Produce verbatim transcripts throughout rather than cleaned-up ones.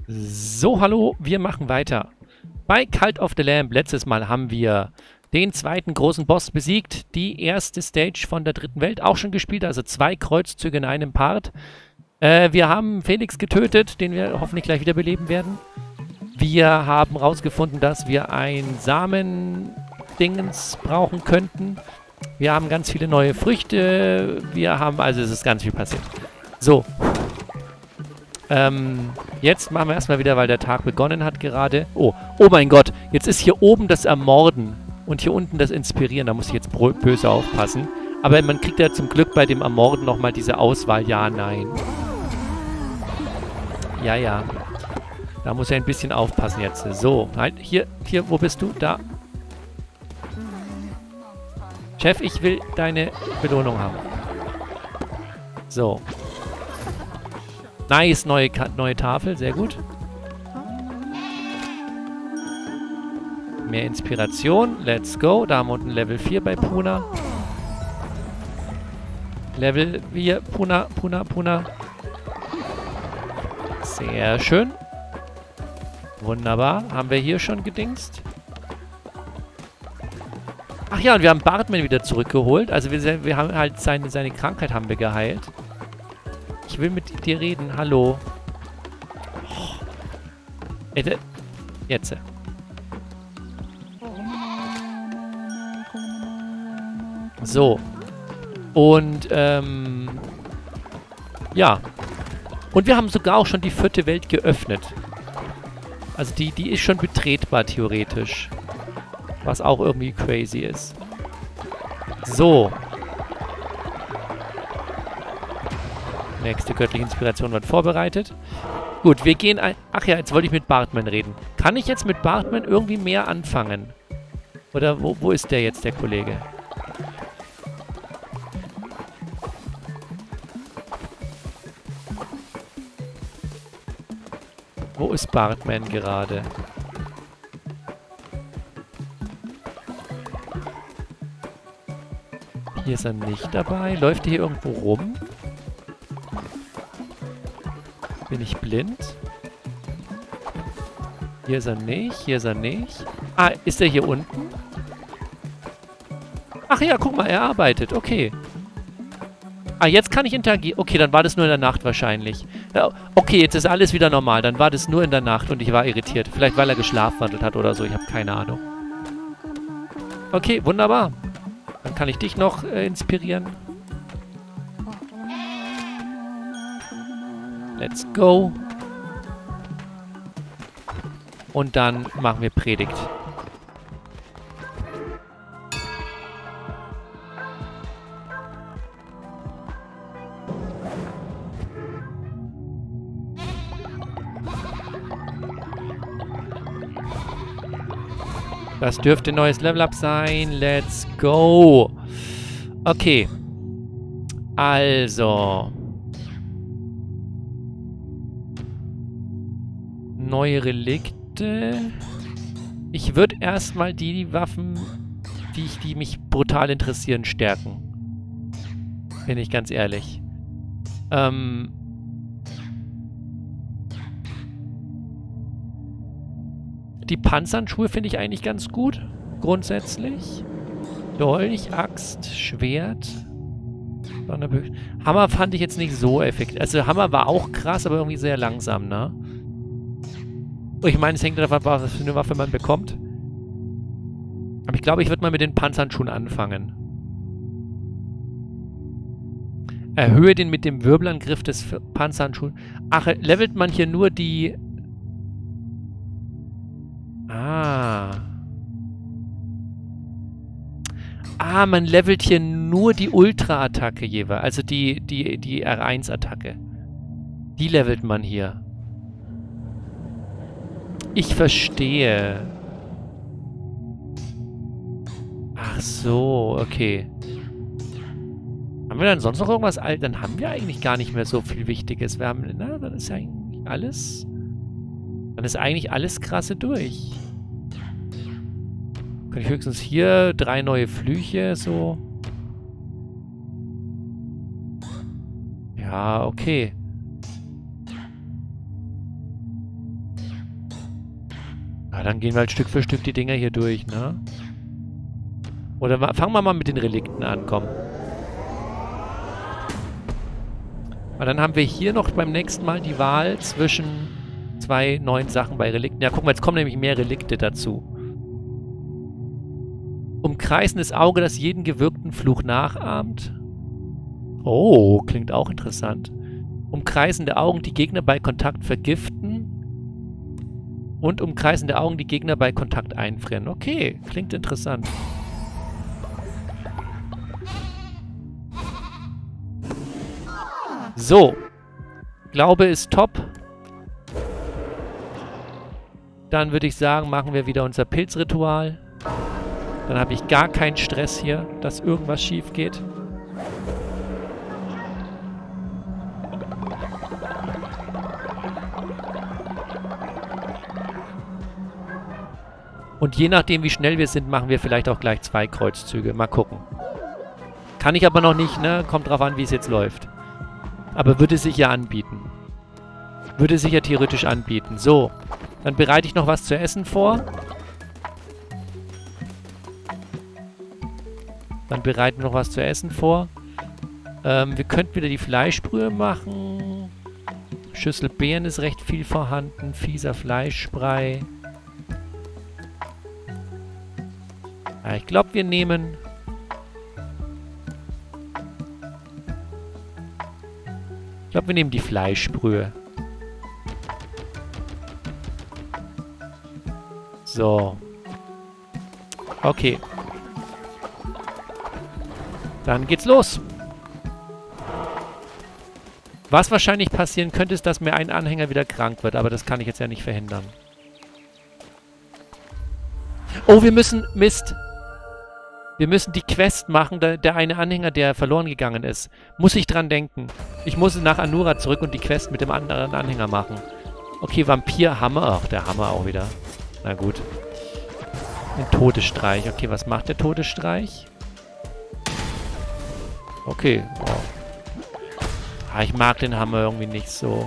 So, hallo, wir machen weiter. Bei Cult of the Lamb, letztes Mal haben wir den zweiten großen Boss besiegt, die erste Stage von der dritten Welt auch schon gespielt, also zwei Kreuzzüge in einem Part. Äh, wir haben Felix getötet, den wir hoffentlich gleich wiederbeleben werden. Wir haben herausgefunden, dass wir ein Samen-Dingens brauchen könnten. Wir haben ganz viele neue Früchte. Wir haben, also es ist ganz viel passiert. So. Ähm, jetzt machen wir erstmal wieder, weil der Tag begonnen hat gerade. Oh, oh mein Gott, jetzt ist hier oben das Ermorden und hier unten das Inspirieren. Da muss ich jetzt böse aufpassen. Aber man kriegt ja zum Glück bei dem Ermorden nochmal diese Auswahl Ja, Nein. Ja, ja. Da muss ich ein bisschen aufpassen jetzt. So, halt, hier, hier, wo bist du? Da. Chef, ich will deine Belohnung haben. So. Nice, neue, neue Tafel, sehr gut. Mehr Inspiration, let's go. Da haben wir unten Level vier bei Puna. Level vier, Puna, Puna, Puna. Sehr schön. Wunderbar. Haben wir hier schon gedingst? Ach ja, und wir haben Bartman wieder zurückgeholt. Also wir, wir haben halt seine, seine Krankheit haben wir geheilt. Ich will mit dir reden. Hallo. Oh. Jetzt. So. Und, ähm... ja. Und wir haben sogar auch schon die vierte Welt geöffnet. Also die, die ist schon betretbar, theoretisch. Was auch irgendwie crazy ist. So. Nächste göttliche Inspiration wird vorbereitet. Gut, wir gehen ein... Ach ja, jetzt wollte ich mit Bartman reden. Kann ich jetzt mit Bartman irgendwie mehr anfangen? Oder wo, wo ist der jetzt, der Kollege? Wo ist Bartman gerade? Hier ist er nicht dabei. Läuft er hier irgendwo rum? Bin ich blind? Hier ist er nicht. Hier ist er nicht. Ah, ist er hier unten? Ach ja, guck mal, er arbeitet. Okay. Ah, jetzt kann ich interagieren. Okay, dann war das nur in der Nacht wahrscheinlich. Ja, okay, jetzt ist alles wieder normal. Dann war das nur in der Nacht und ich war irritiert. Vielleicht, weil er geschlafwandelt hat oder so. Ich habe keine Ahnung. Okay, wunderbar. Dann kann ich dich noch äh, inspirieren. Let's go. Und dann machen wir Predigt. Das dürfte ein neues Level-Up sein. Let's go. Okay. Also. Neue Relikte. Ich würde erstmal die, die Waffen, die, ich, die mich brutal interessieren, stärken. Bin ich ganz ehrlich. Ähm... Die Panzerhandschuhe finde ich eigentlich ganz gut. Grundsätzlich. Dolch, Axt, Schwert. Hammer fand ich jetzt nicht so effektiv. Also Hammer war auch krass, aber irgendwie sehr langsam, ne? Ich meine, es hängt davon ab, was für eine Waffe man bekommt. Aber ich glaube, ich würde mal mit den Panzerhandschuhen anfangen. Erhöhe den mit dem Wirbelangriff des Panzerhandschuhs. Ach, levelt man hier nur die... Ah. Ah, man levelt hier nur die Ultra-Attacke jeweils. Also die, die, die R eins Attacke. Die levelt man hier. Ich verstehe. Ach so, okay. Haben wir dann sonst noch irgendwas alt? Dann haben wir eigentlich gar nicht mehr so viel Wichtiges. Wir haben, na, dann ist ja eigentlich alles... Dann ist eigentlich alles krasse durch. Kann ich höchstens hier drei neue Flüche, so. Ja, okay. Na, dann gehen wir halt Stück für Stück die Dinger hier durch, ne? Oder fangen wir mal mit den Relikten an, komm. Weil dann haben wir hier noch beim nächsten Mal die Wahl zwischen zwei neuen Sachen bei Relikten. Ja, guck mal, jetzt kommen nämlich mehr Relikte dazu. Umkreisendes Auge, das jeden gewirkten Fluch nachahmt. Oh, klingt auch interessant. Umkreisende Augen, die Gegner bei Kontakt vergiften. Und umkreisende Augen, die Gegner bei Kontakt einfrieren. Okay, klingt interessant. So. Glaube ist top. Dann würde ich sagen, machen wir wieder unser Pilzritual. Dann habe ich gar keinen Stress hier, dass irgendwas schief geht. Und je nachdem, wie schnell wir sind, machen wir vielleicht auch gleich zwei Kreuzzüge. Mal gucken. Kann ich aber noch nicht, ne? Kommt drauf an, wie es jetzt läuft. Aber würde sich ja anbieten. Würde sich ja theoretisch anbieten. So, dann bereite ich noch was zu essen vor. Dann bereiten wir noch was zu essen vor. Ähm, wir könnten wieder die Fleischbrühe machen. Schüssel Beeren ist recht viel vorhanden. Fieser Fleischbrei. Ja, ich glaube, wir nehmen... Ich glaube, wir nehmen die Fleischbrühe. So. Okay. Dann geht's los. Was wahrscheinlich passieren könnte, ist, dass mir ein Anhänger wieder krank wird. Aber das kann ich jetzt ja nicht verhindern. Oh, wir müssen... Mist. Wir müssen die Quest machen, der, der eine Anhänger, der verloren gegangen ist. Muss ich dran denken. Ich muss nach Anura zurück und die Quest mit dem anderen Anhänger machen. Okay, Vampir-Hammer. Ach, der Hammer auch wieder. Na gut. Ein Todesstreich. Okay, was macht der Todesstreich? Okay. Wow. Ah, ich mag den Hammer irgendwie nicht so.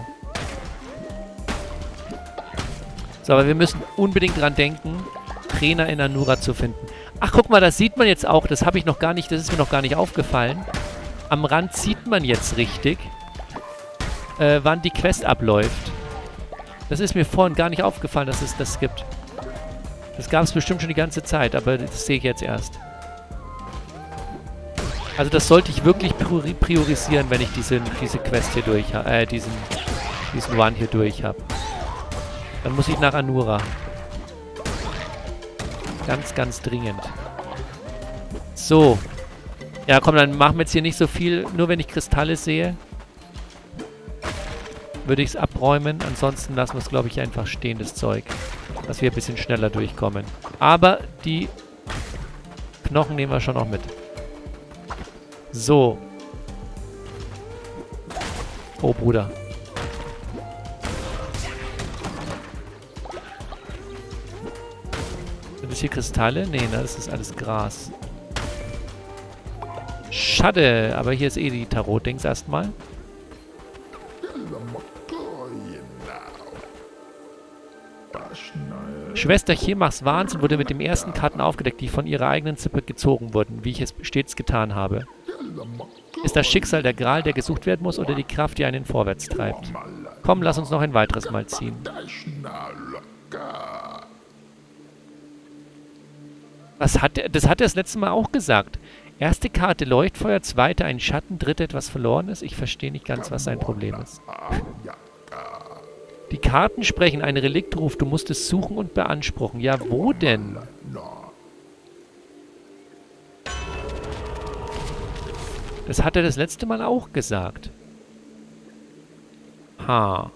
So, aber wir müssen unbedingt dran denken, Trainer in Anura zu finden. Ach, guck mal, das sieht man jetzt auch. Das habe ich noch gar nicht, das ist mir noch gar nicht aufgefallen. Am Rand sieht man jetzt richtig, äh, wann die Quest abläuft. Das ist mir vorhin gar nicht aufgefallen, dass es das gibt. Das gab es bestimmt schon die ganze Zeit, aber das sehe ich jetzt erst. Also das sollte ich wirklich priorisieren, wenn ich diese, diese Quest hier durch habe, äh, diesen, diesen One hier durch habe. Dann muss ich nach Anura. Ganz, ganz dringend. So. Ja, komm, dann machen wir jetzt hier nicht so viel. Nur wenn ich Kristalle sehe, würde ich es abräumen. Ansonsten lassen wir es, glaube ich, einfach stehen, das Zeug. Dass wir ein bisschen schneller durchkommen. Aber die Knochen nehmen wir schon noch mit. So. Oh, Bruder. Sind das hier Kristalle? Nee, ne, das ist alles Gras. Schade, aber hier ist eh die Tarot-Dings erstmal. Schwester Chemachs Wahnsinn wurde mit den ersten Karten aufgedeckt, die von ihrer eigenen Zippe gezogen wurden, wie ich es stets getan habe. Ist das Schicksal der Gral, der gesucht werden muss, oder die Kraft, die einen vorwärts treibt? Komm, lass uns noch ein weiteres Mal ziehen. Was hat er? Das hat er das letzte Mal auch gesagt. Erste Karte Leuchtfeuer, zweite ein Schatten, dritte etwas verloren ist. Ich verstehe nicht ganz, was sein Problem ist. Die Karten sprechen, ein Reliktruf, du musst es suchen und beanspruchen. Ja, wo denn? Das hat er das letzte Mal auch gesagt. Ha.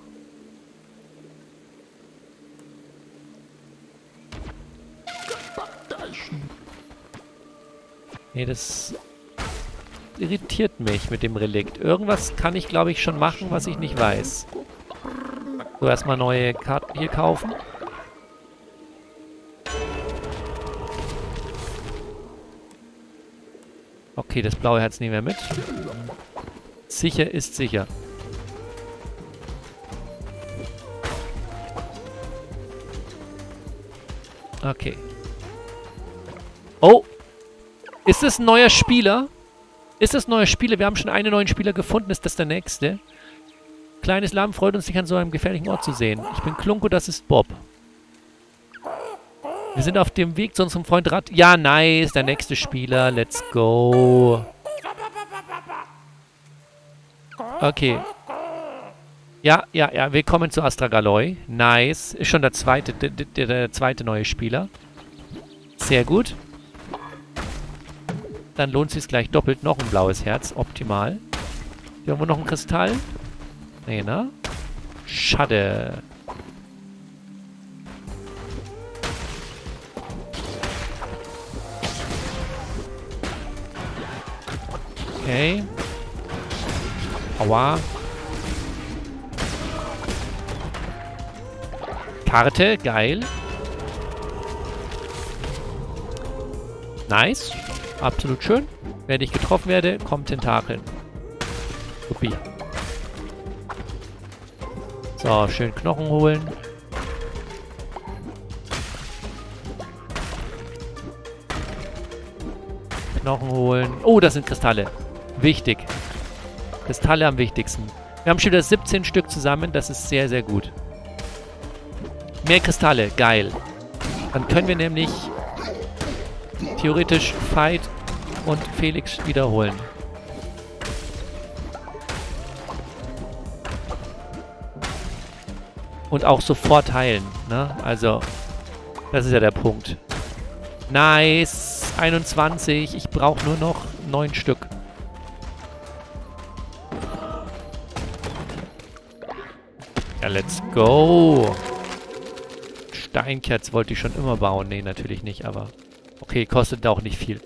Nee, das irritiert mich mit dem Relikt. Irgendwas kann ich, glaube ich, schon machen, was ich nicht weiß. So, erstmal neue Karten hier kaufen. Okay, das blaue Herz nehmen wir mit. Sicher ist sicher. Okay. Oh. Ist das ein neuer Spieler? Ist das ein neuer Spieler? Wir haben schon einen neuen Spieler gefunden. Ist das der nächste? Kleines Lamm freut uns, dich an so einem gefährlichen Ort zu sehen. Ich bin Klunko, das ist Bob. Wir sind auf dem Weg zu unserem Freund Rat. Ja, nice. Der nächste Spieler. Let's go. Okay. Ja, ja, ja. Willkommen zu Astragaloi. Nice. Ist schon der zweite, der, der, der zweite neue Spieler. Sehr gut. Dann lohnt es sich gleich doppelt. Noch ein blaues Herz. Optimal. Hier haben wir noch einen Kristall. Nee, ne? Schade. Okay. Aua. Karte, geil. Nice. Absolut schön. Wenn ich getroffen werde, kommt Tentakeln. Supi. So, schön Knochen holen. Knochen holen. Oh, das sind Kristalle. Wichtig. Kristalle am wichtigsten. Wir haben schon wieder siebzehn Stück zusammen. Das ist sehr, sehr gut. Mehr Kristalle. Geil. Dann können wir nämlich theoretisch Veit und Felix wiederholen. Und auch sofort heilen, ne? Also, das ist ja der Punkt. Nice. einundzwanzig. Ich brauche nur noch neun Stück. Ja, let's go. Steinkerz wollte ich schon immer bauen. Nee, natürlich nicht, aber... Okay, kostet auch nicht viel.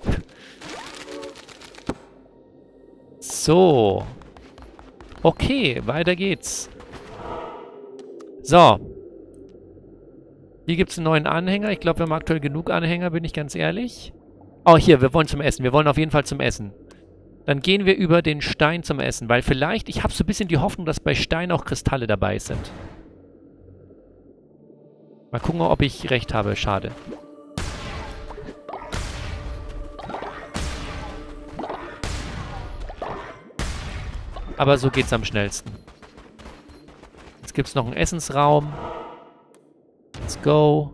So. Okay, weiter geht's. So. Hier gibt es einen neuen Anhänger. Ich glaube, wir haben aktuell genug Anhänger, bin ich ganz ehrlich. Oh, hier, wir wollen zum Essen. Wir wollen auf jeden Fall zum Essen. Dann gehen wir über den Stein zum Essen, weil vielleicht, ich habe so ein bisschen die Hoffnung, dass bei Stein auch Kristalle dabei sind. Mal gucken, ob ich recht habe. Schade. Aber so geht's am schnellsten. Jetzt gibt es noch einen Essensraum. Let's go.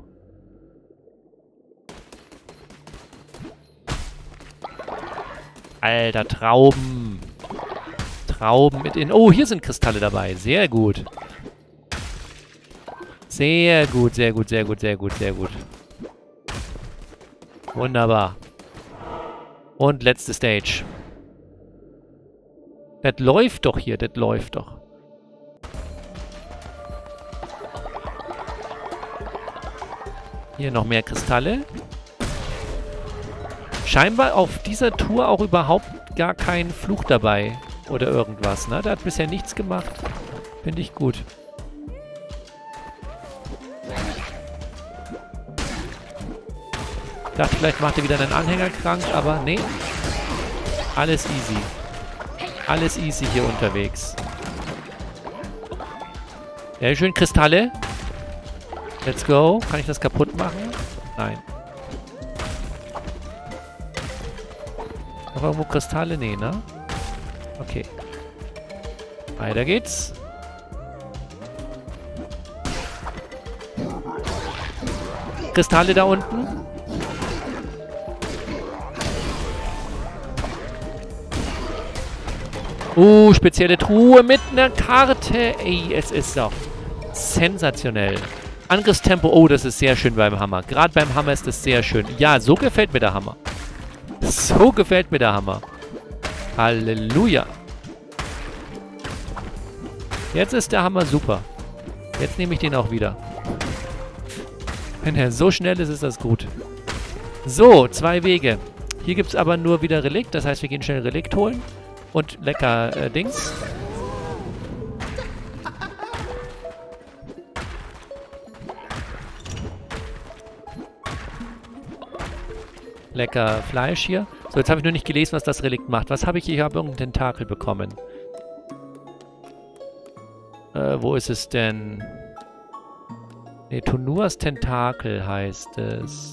Alter, Trauben. Trauben mit in... Oh, hier sind Kristalle dabei. Sehr gut. Sehr gut, sehr gut, sehr gut, sehr gut, sehr gut. Wunderbar. Und letzte Stage. Das läuft doch hier, das läuft doch. Hier noch mehr Kristalle. Scheinbar auf dieser Tour auch überhaupt gar kein Fluch dabei. Oder irgendwas, ne? Der hat bisher nichts gemacht. Finde ich gut. Ich dachte, vielleicht macht er wieder einen Anhänger krank, aber nee. Alles easy. Alles easy hier unterwegs. Sehr schön, Kristalle. Let's go. Kann ich das kaputt machen? Nein. Noch irgendwo Kristalle? Nee, ne? Okay. Weiter geht's. Kristalle da unten. Uh, spezielle Truhe mit einer Karte. Ey, es ist doch sensationell. Angriffstempo. Oh, das ist sehr schön beim Hammer. Gerade beim Hammer ist das sehr schön. Ja, so gefällt mir der Hammer. So gefällt mir der Hammer. Halleluja. Jetzt ist der Hammer super. Jetzt nehme ich den auch wieder. Wenn er so schnell ist, ist das gut. So, zwei Wege. Hier gibt es aber nur wieder Relikt. Das heißt, wir gehen schnell Relikt holen. Und lecker äh, Dings. Lecker Fleisch hier. So, jetzt habe ich nur nicht gelesen, was das Relikt macht. Was habe ich hier? Ich habe irgendeinen Tentakel bekommen. Äh, wo ist es denn? Ne, Tonuas Tentakel heißt es.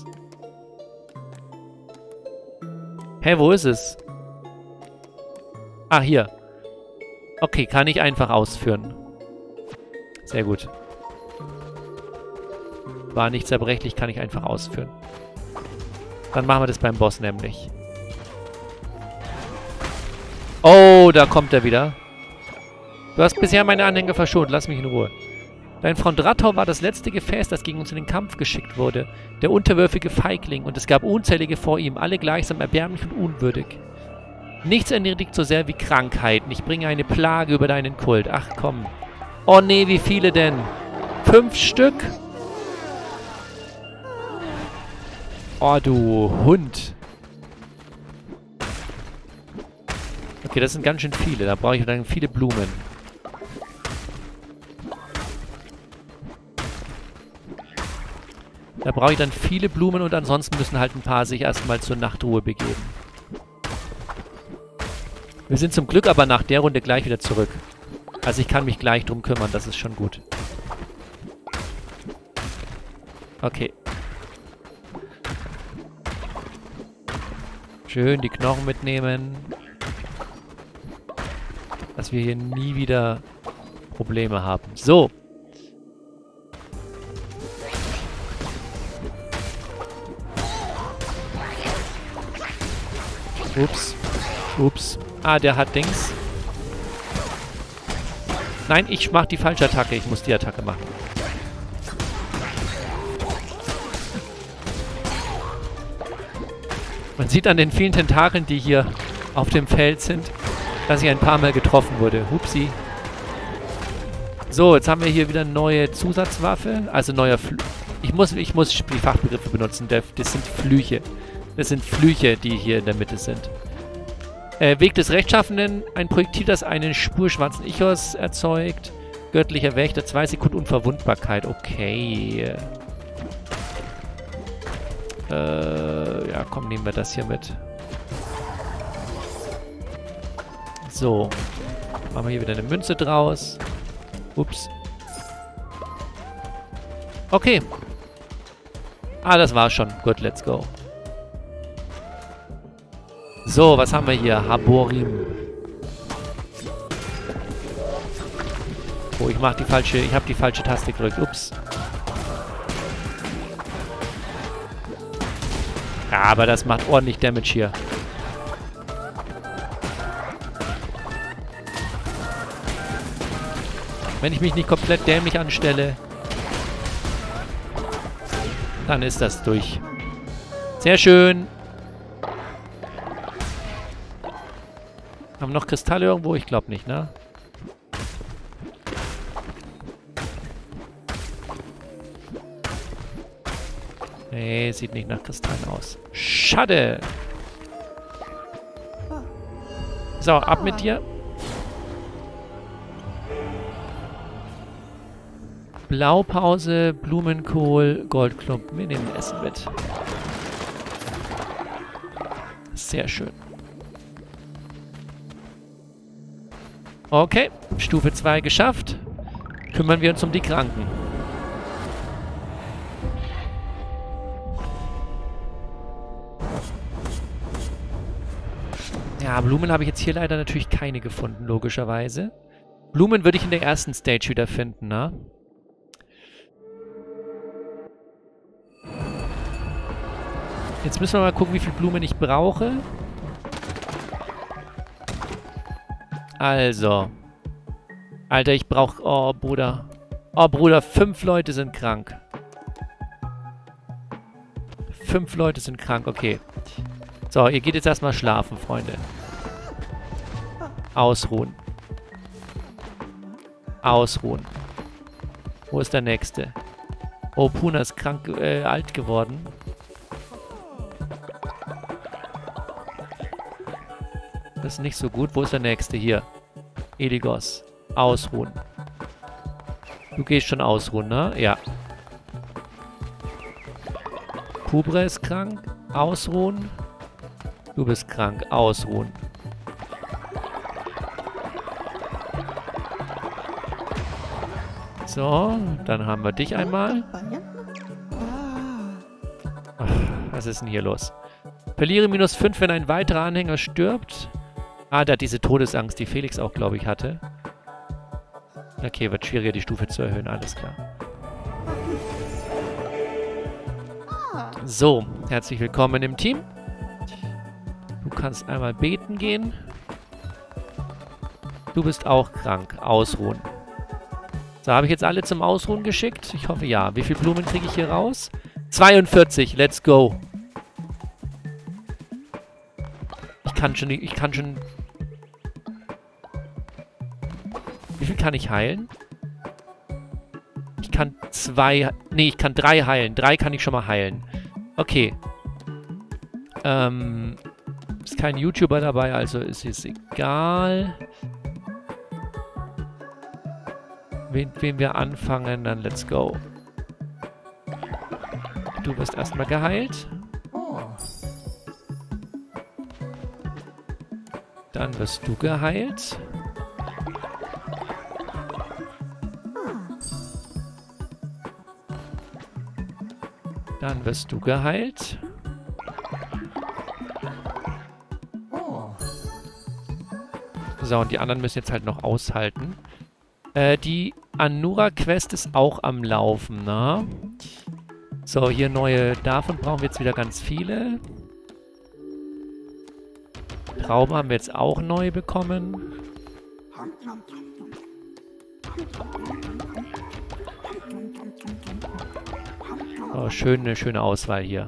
Hä, wo ist es? Ah, hier. Okay, kann ich einfach ausführen. Sehr gut. War nicht zerbrechlich, kann ich einfach ausführen. Dann machen wir das beim Boss nämlich. Oh, da kommt er wieder. Du hast bisher meine Anhänger verschont, lass mich in Ruhe. Dein Front Ratau war das letzte Gefäß, das gegen uns in den Kampf geschickt wurde. Der unterwürfige Feigling, und es gab unzählige vor ihm, alle gleichsam erbärmlich und unwürdig. Nichts erniedrigt so sehr wie Krankheiten. Ich bringe eine Plage über deinen Kult. Ach komm. Oh nee, wie viele denn? Fünf Stück? Oh, du Hund. Okay, das sind ganz schön viele. Da brauche ich dann viele Blumen. Da brauche ich dann viele Blumen und ansonsten müssen halt ein paar sich erstmal zur Nachtruhe begeben. Wir sind zum Glück aber nach der Runde gleich wieder zurück. Also ich kann mich gleich drum kümmern, das ist schon gut. Okay. Schön die Knochen mitnehmen. Dass wir hier nie wieder Probleme haben. So. Ups. Ups. Ah, der hat Dings. Nein, ich mach die falsche Attacke. Ich muss die Attacke machen. Man sieht an den vielen Tentakeln, die hier auf dem Feld sind, dass ich ein paar Mal getroffen wurde. Hupsi. So, jetzt haben wir hier wieder eine neue Zusatzwaffe. Also neuer Flü... Ich muss, ich muss die Fachbegriffe benutzen. Das sind Flüche. Das sind Flüche, die hier in der Mitte sind. Äh, Weg des Rechtschaffenen. Ein Projektil, das einen spurschwarzen Ichos erzeugt. Göttlicher Wächter. Zwei Sekunden Unverwundbarkeit. Okay. Äh, ja, komm, nehmen wir das hier mit. So. Machen wir hier wieder eine Münze draus. Ups. Okay. Ah, das war's schon. Gut, let's go. So, was haben wir hier? Haborim. Oh, ich mach die falsche... Ich habe die falsche Taste gedrückt. Ups. Ja, aber das macht ordentlich Damage hier. Wenn ich mich nicht komplett dämlich anstelle, dann ist das durch. Sehr schön. Haben wir noch Kristalle irgendwo? Ich glaube nicht, ne? Nee, sieht nicht nach Kristallen aus. Schade. So, ab mit dir. Blaupause, Blumenkohl, Goldklumpen. Wir nehmen Essen mit. Sehr schön. Okay, Stufe zwei geschafft. Kümmern wir uns um die Kranken. Ja, Blumen habe ich jetzt hier leider natürlich keine gefunden, logischerweise. Blumen würde ich in der ersten Stage wieder finden, ne? Jetzt müssen wir mal gucken, wie viel Blumen ich brauche. Also. Alter, ich brauche... Oh, Bruder. Oh, Bruder, fünf Leute sind krank. Fünf Leute sind krank, okay. So, ihr geht jetzt erstmal schlafen, Freunde. Ausruhen. Ausruhen. Wo ist der Nächste? Oh, Puna ist krank, äh, alt geworden. Das ist nicht so gut. Wo ist der Nächste? Hier. Eligos. Ausruhen. Du gehst schon ausruhen, ne? Ja. Kubre ist krank. Ausruhen. Du bist krank. Ausruhen. So, dann haben wir dich einmal. Ach, was ist denn hier los? Verliere minus fünf, wenn ein weiterer Anhänger stirbt. Ah, der hat diese Todesangst, die Felix auch, glaube ich, hatte. Okay, wird schwieriger, die Stufe zu erhöhen, alles klar. So, herzlich willkommen im Team. Du kannst einmal beten gehen. Du bist auch krank. Ausruhen. So, habe ich jetzt alle zum Ausruhen geschickt? Ich hoffe, ja. Wie viele Blumen kriege ich hier raus? zweiundvierzig, let's go. Ich kann schon... Ich kann schon... Wie viel kann ich heilen? Ich kann zwei... Nee, ich kann drei heilen. Drei kann ich schon mal heilen. Okay. Ähm... Ist kein YouTuber dabei, also ist es egal. Wen, wen wir anfangen, dann let's go. Du wirst erstmal geheilt. Dann wirst du geheilt. Dann wirst du geheilt. So, und die anderen müssen jetzt halt noch aushalten. Äh, die Anura-Quest ist auch am Laufen, ne? So, hier neue... Davon brauchen wir jetzt wieder ganz viele. Trauben haben wir jetzt auch neu bekommen. Oh, schön, eine schöne Auswahl hier.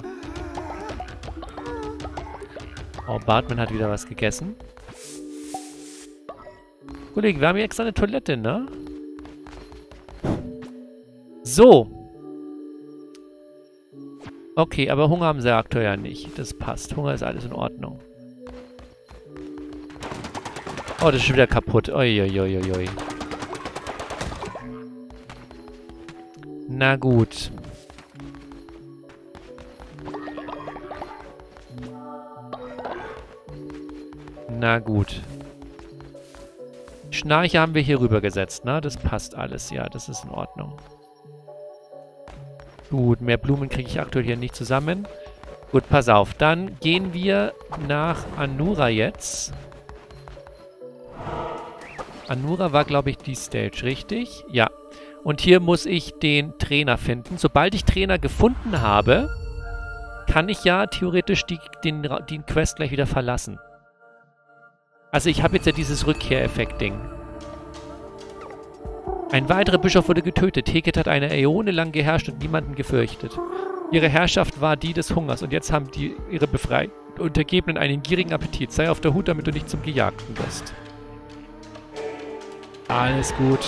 Oh, Bartman hat wieder was gegessen. Kollege, wir haben hier extra eine Toilette, ne? So. Okay, aber Hunger haben sie aktuell ja nicht. Das passt. Hunger ist alles in Ordnung. Oh, das ist schon wieder kaputt. Uiuiuiui. Na gut. Na gut. Schnarche haben wir hier rüber gesetzt, ne? Das passt alles. Ja, das ist in Ordnung. Gut, mehr Blumen kriege ich aktuell hier nicht zusammen. Gut, pass auf. Dann gehen wir nach Anura jetzt. Anura war, glaube ich, die Stage, richtig? Ja. Und hier muss ich den Trainer finden. Sobald ich Trainer gefunden habe, kann ich ja theoretisch die, den, den Quest gleich wieder verlassen. Also ich habe jetzt ja dieses Rückkehreffekt-Ding. Ein weiterer Bischof wurde getötet. Heket hat eine Äone lang geherrscht und niemanden gefürchtet. Ihre Herrschaft war die des Hungers und jetzt haben die ihre befreiten Untergebenen einen gierigen Appetit. Sei auf der Hut, damit du nicht zum Gejagten wirst. Alles gut.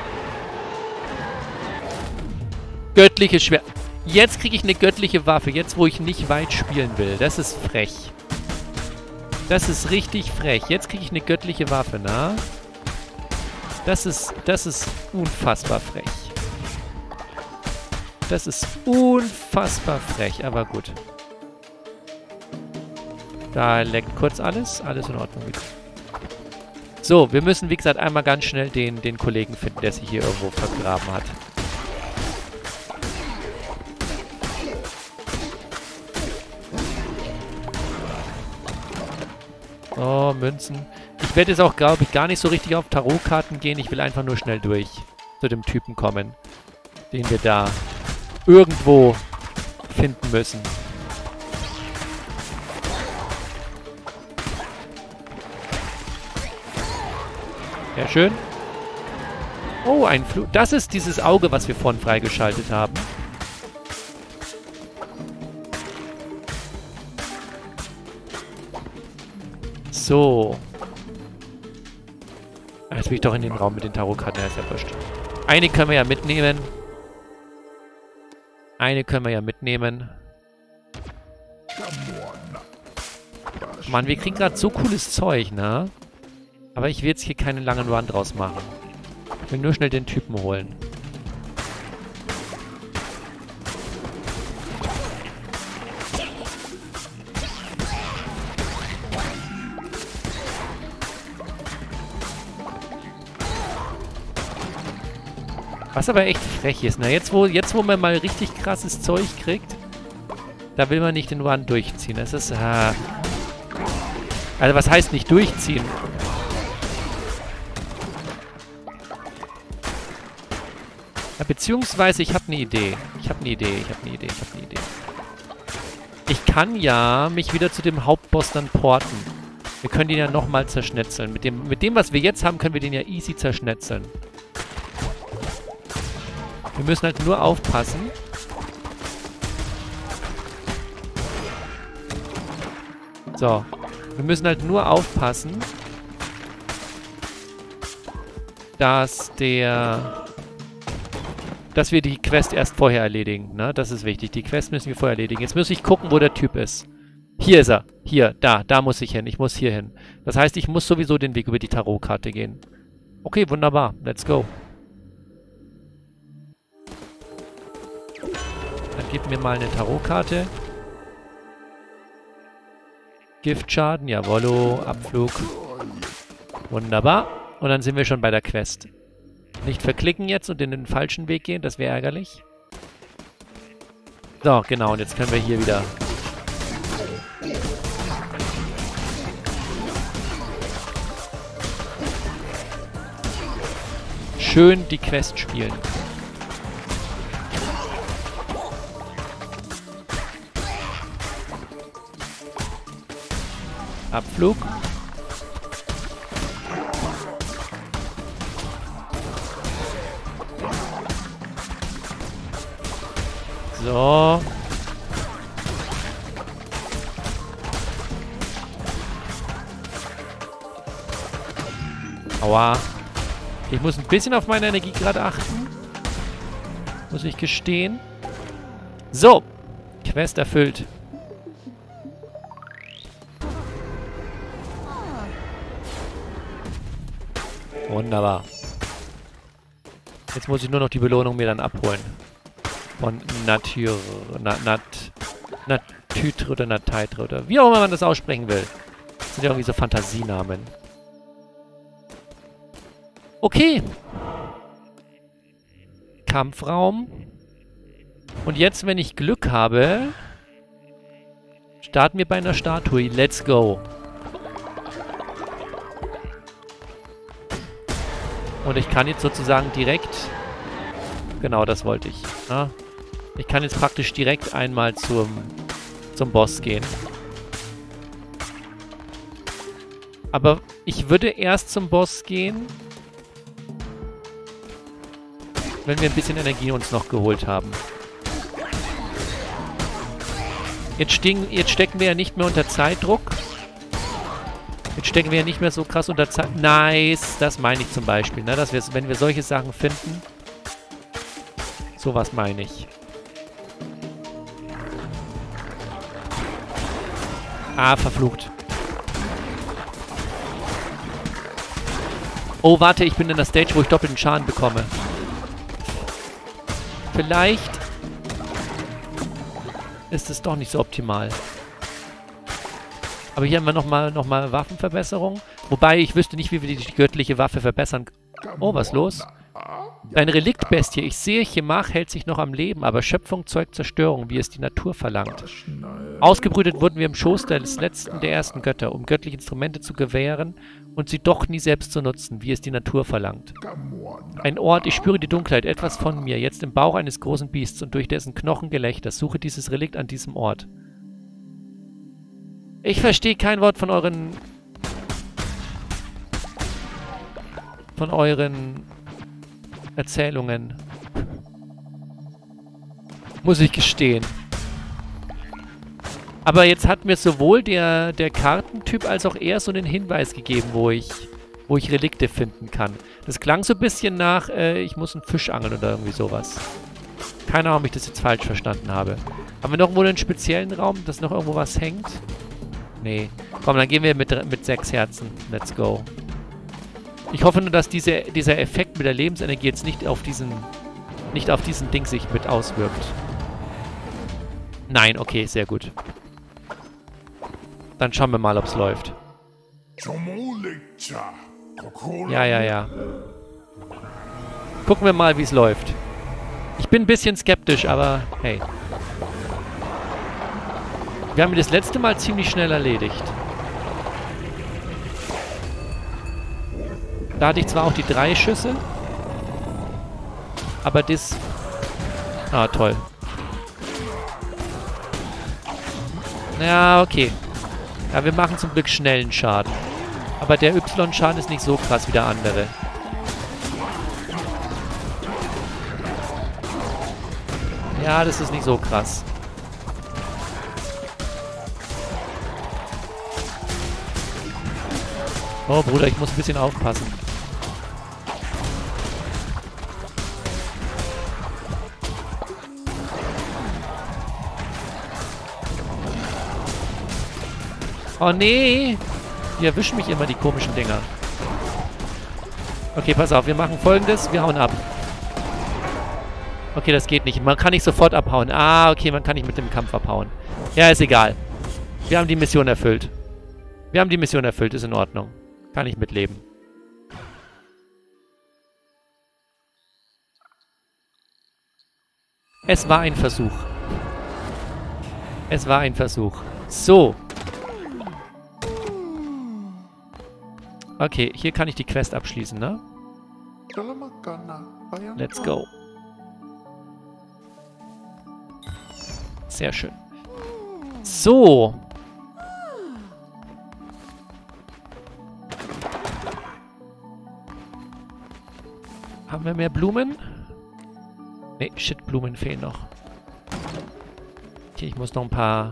Göttliches Schwert. Jetzt kriege ich eine göttliche Waffe. Jetzt, wo ich nicht weit spielen will. Das ist frech. Das ist richtig frech. Jetzt kriege ich eine göttliche Waffe, na? Das ist, das ist unfassbar frech. Das ist unfassbar frech, aber gut. Da leckt kurz alles. Alles in Ordnung. So, wir müssen, wie gesagt, einmal ganz schnell den, den Kollegen finden, der sich hier irgendwo vergraben hat. Oh, Münzen. Ich werde jetzt auch, glaube ich, gar nicht so richtig auf Tarotkarten gehen. Ich will einfach nur schnell durch zu dem Typen kommen, den wir da irgendwo finden müssen. Sehr schön. Oh, ein Flug. Das ist dieses Auge, was wir vorhin freigeschaltet haben. So. Jetzt bin ich doch in den Raum mit den Tarotkarten. Ja, ist ja wurscht. Eine können wir ja mitnehmen. Eine können wir ja mitnehmen. Mann, wir kriegen gerade so cooles Zeug, ne? Aber ich will jetzt hier keinen langen Run draus machen. Ich will nur schnell den Typen holen. Was aber echt frech ist, ne? Jetzt wo, jetzt, wo man mal richtig krasses Zeug kriegt, da will man nicht den Run durchziehen. Das ist, ah. Also was heißt nicht durchziehen? Ja, beziehungsweise ich habe eine Idee. Ich habe eine Idee, ich habe eine Idee, ich habe eine Idee. Ich kann ja mich wieder zu dem Hauptboss dann porten. Wir können den ja nochmal zerschnetzeln. Mit dem, mit dem, was wir jetzt haben, können wir den ja easy zerschnetzeln. Wir müssen halt nur aufpassen. So. Wir müssen halt nur aufpassen, dass der... dass wir die Quest erst vorher erledigen. Ne? Das ist wichtig. Die Quest müssen wir vorher erledigen. Jetzt muss ich gucken, wo der Typ ist. Hier ist er. Hier, da, da muss ich hin. Ich muss hier hin. Das heißt, ich muss sowieso den Weg über die Tarotkarte gehen. Okay, wunderbar. Let's go. Dann gib mir mal eine Tarotkarte. Giftschaden, jawollo, Abflug. Wunderbar. Und dann sind wir schon bei der Quest. Nicht verklicken jetzt und in den falschen Weg gehen, das wäre ärgerlich. So, genau, und jetzt können wir hier wieder... schön die Quest spielen. Abflug. So. Aua. Ich muss ein bisschen auf meine Energie gerade achten. Muss ich gestehen. So. Quest erfüllt. Wunderbar. Jetzt muss ich nur noch die Belohnung mir dann abholen. Von Natur... Na, Nat... Natütre oder Nateitre oder wie auch immer man das aussprechen will. Das sind ja irgendwie so Fantasienamen. Okay. Kampfraum. Und jetzt, wenn ich Glück habe, starten wir bei einer Statue. Let's go. Und ich kann jetzt sozusagen direkt... Genau, das wollte ich. Ja? Ich kann jetzt praktisch direkt einmal zum, zum Boss gehen. Aber ich würde erst zum Boss gehen, wenn wir ein bisschen Energie uns noch geholt haben. Jetzt, stehen, jetzt stecken wir ja nicht mehr unter Zeitdruck. Jetzt stecken wir ja nicht mehr so krass unter Zeit... Nice! Das meine ich zum Beispiel, ne? Dass wir, wenn wir solche Sachen finden... Sowas meine ich. Ah, verflucht. Oh, warte, ich bin in der Stage, wo ich doppelten Schaden bekomme. Vielleicht ist es doch nicht so optimal. Aber hier haben wir nochmal noch mal Waffenverbesserung. Wobei, ich wüsste nicht, wie wir die göttliche Waffe verbessern. Oh, was ist los? Dein Reliktbestie, ich sehe, Chemach hält sich noch am Leben, aber Schöpfung zeugt Zerstörung, wie es die Natur verlangt. Ausgebrütet wurden wir im Schoß des letzten der ersten Götter, um göttliche Instrumente zu gewähren und sie doch nie selbst zu nutzen, wie es die Natur verlangt. Ein Ort, ich spüre die Dunkelheit, etwas von mir, jetzt im Bauch eines großen Biests und durch dessen Knochengelächter. Suche dieses Relikt an diesem Ort. Ich verstehe kein Wort von euren... von euren... Erzählungen. Muss ich gestehen. Aber jetzt hat mir sowohl der, der Kartentyp als auch er so einen Hinweis gegeben, wo ich, wo ich Relikte finden kann. Das klang so ein bisschen nach, äh, ich muss einen Fisch angeln oder irgendwie sowas. Keine Ahnung, ob ich das jetzt falsch verstanden habe. Haben wir noch wohl einen speziellen Raum, dass noch irgendwo was hängt? Nee. Komm, dann gehen wir mit, mit sechs Herzen. Let's go. Ich hoffe nur, dass diese, dieser Effekt mit der Lebensenergie jetzt nicht auf diesen nicht auf diesen Ding sich mit auswirkt. Nein, okay, sehr gut. Dann schauen wir mal, ob es läuft. Ja, ja, ja. Gucken wir mal, wie es läuft. Ich bin ein bisschen skeptisch, aber hey. Wir haben ihn das letzte Mal ziemlich schnell erledigt. Da hatte ich zwar auch die drei Schüsse, aber das... Ah, toll. Ja, okay. Ja, wir machen zum Glück schnellen Schaden. Aber der Y-Schaden ist nicht so krass wie der andere. Ja, das ist nicht so krass. Oh, Bruder, ich muss ein bisschen aufpassen. Oh, nee! Die erwischen mich immer, die komischen Dinger. Okay, pass auf, wir machen Folgendes. Wir hauen ab. Okay, das geht nicht. Man kann nicht sofort abhauen. Ah, okay, man kann nicht mit dem Kampf abhauen. Ja, ist egal. Wir haben die Mission erfüllt. Wir haben die Mission erfüllt, ist in Ordnung. Kann ich mitleben. Es war ein Versuch. Es war ein Versuch. So. Okay, hier kann ich die Quest abschließen, ne? Let's go. Sehr schön. So. Haben wir mehr Blumen? Ne, shit, Blumen fehlen noch. Okay, ich muss noch ein paar...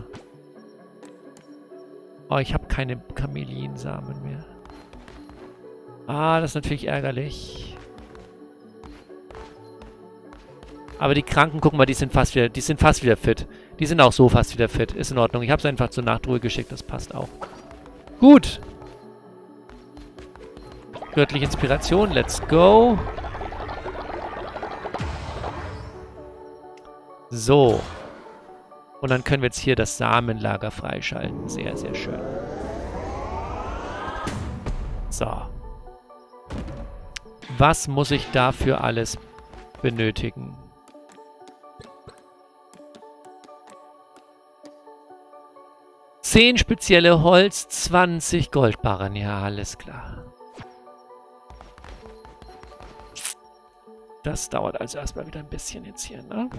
Oh, ich habe keine Kameliensamen mehr. Ah, das ist natürlich ärgerlich. Aber die Kranken, guck mal, die sind fast wieder, die sind fast wieder fit. Die sind auch so fast wieder fit. Ist in Ordnung. Ich habe es einfach zur Nachtruhe geschickt. Das passt auch. Gut. Göttliche Inspiration. Let's go. So. Und dann können wir jetzt hier das Samenlager freischalten. Sehr, sehr schön. So. Was muss ich dafür alles benötigen? zehn spezielle Holz, zwanzig Goldbarren. Ja, alles klar. Das dauert also erstmal wieder ein bisschen jetzt hier, ne?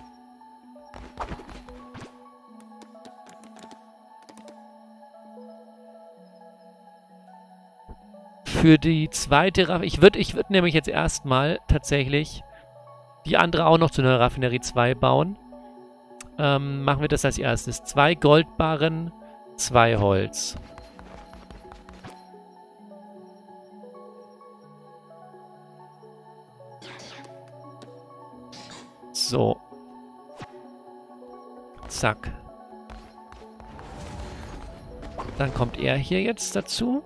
Für die zweite Raffinerie... Ich würde ich würd nämlich jetzt erstmal tatsächlich die andere auch noch zu einer Raffinerie zwei bauen. Ähm, machen wir das als erstes. Zwei Goldbarren, zwei Holz. So. Zack. Dann kommt er hier jetzt dazu.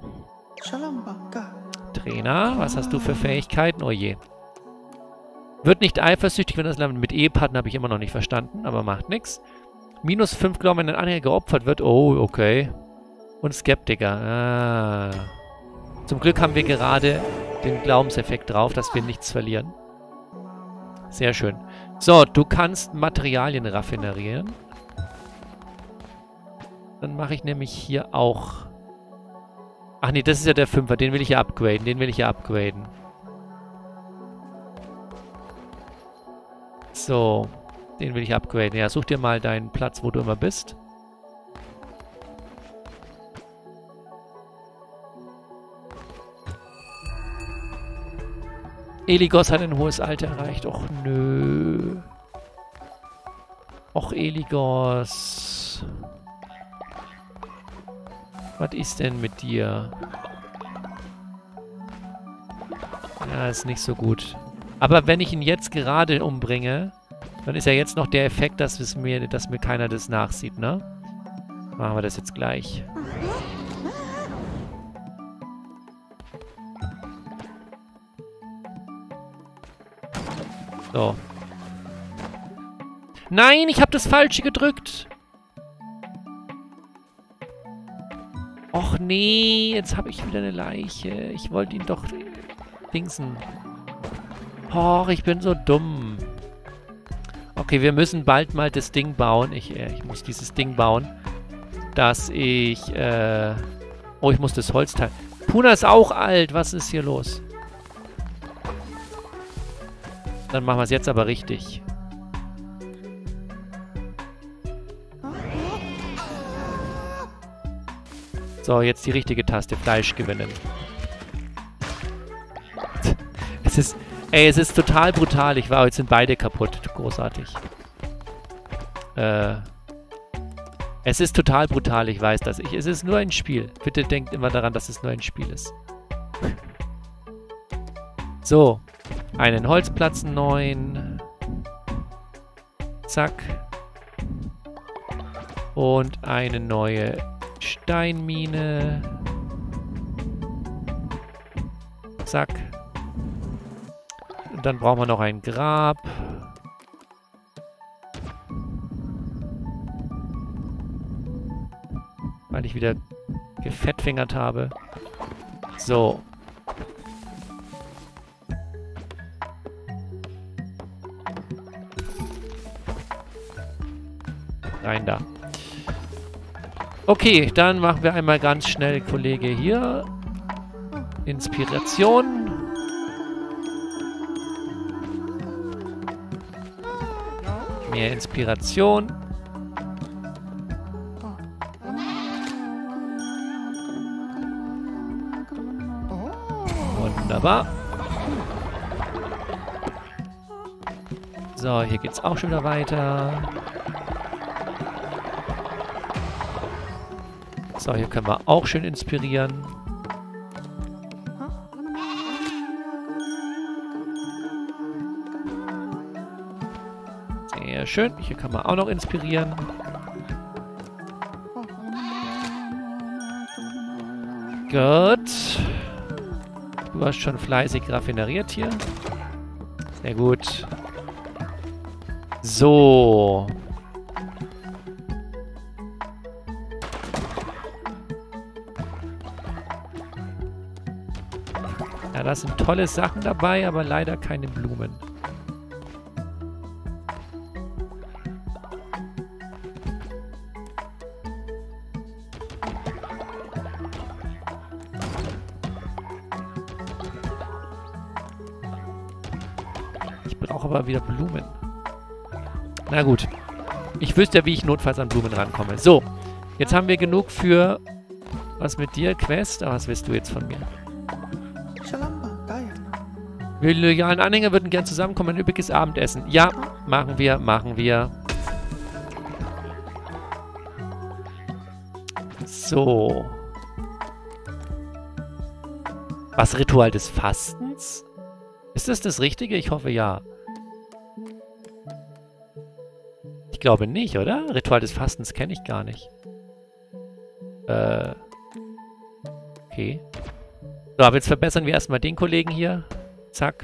Trainer, was hast du für Fähigkeiten? Oh je. Wird nicht eifersüchtig, wenn das Land mit Ehepartner habe ich immer noch nicht verstanden, aber macht nichts. Minus fünf Glauben, wenn ein Anhänger geopfert wird. Oh, okay. Und Skeptiker. Ah. Zum Glück haben wir gerade den Glaubenseffekt drauf, dass wir nichts verlieren. Sehr schön. So, du kannst Materialien raffinerieren. Dann mache ich nämlich hier auch... Ach nee, das ist ja der Fünfer. Den will ich ja upgraden. Den will ich ja upgraden. So. Den will ich upgraden. Ja, such dir mal deinen Platz, wo du immer bist. Eligos hat ein hohes Alter erreicht. Och, nö. Och, Eligos. Was ist denn mit dir? Ja, ist nicht so gut. Aber wenn ich ihn jetzt gerade umbringe, dann ist ja jetzt noch der Effekt, dass, es mir, dass mir keiner das nachsieht, ne? Machen wir das jetzt gleich. So. Nein, ich habe das Falsche gedrückt. Och nee, jetzt habe ich wieder eine Leiche. Ich wollte ihn doch dingsen. Och, ich bin so dumm. Okay, wir müssen bald mal das Ding bauen. Ich, äh, ich muss dieses Ding bauen. Dass ich, äh... Oh, ich muss das Holzteil... Puna ist auch alt. Was ist hier los? Dann machen wir es jetzt aber richtig. So, jetzt die richtige Taste. Fleisch gewinnen. Es ist... Ey, es ist total brutal. Ich war, jetzt sind beide kaputt. Großartig. Äh... Es ist total brutal, ich weiß das. Ich, es ist nur ein Spiel. Bitte denkt immer daran, dass es nur ein Spiel ist. So. Einen Holzplatz, neun. Zack. Und eine neue Steinmine. Zack. Und dann brauchen wir noch ein Grab. Weil ich wieder gefettfingert habe. So. Rein da. Okay, dann machen wir einmal ganz schnell, Kollege, hier. Inspiration. Mehr Inspiration. Wunderbar. So, hier geht's auch schon wieder weiter. So, hier können wir auch schön inspirieren. Sehr schön. Hier kann man auch noch inspirieren. Gut. Du hast schon fleißig raffineriert hier. Sehr gut. So. Ja, da sind tolle Sachen dabei, aber leider keine Blumen. Aber wieder Blumen. Na gut. Ich wüsste ja, wie ich notfalls an Blumen rankomme. So. Jetzt haben wir genug für... Was mit dir? Quest? Aber was willst du jetzt von mir? Wir loyalen Anhänger würden gern zusammenkommen. Ein üppiges Abendessen. Ja, machen wir, machen wir. So. Was, Ritual des Fastens? Ist das das Richtige? Ich hoffe, ja. Ich glaube nicht, oder? Ritual des Fastens kenne ich gar nicht. Äh. Okay. So, aber jetzt verbessern wir erstmal den Kollegen hier. Zack.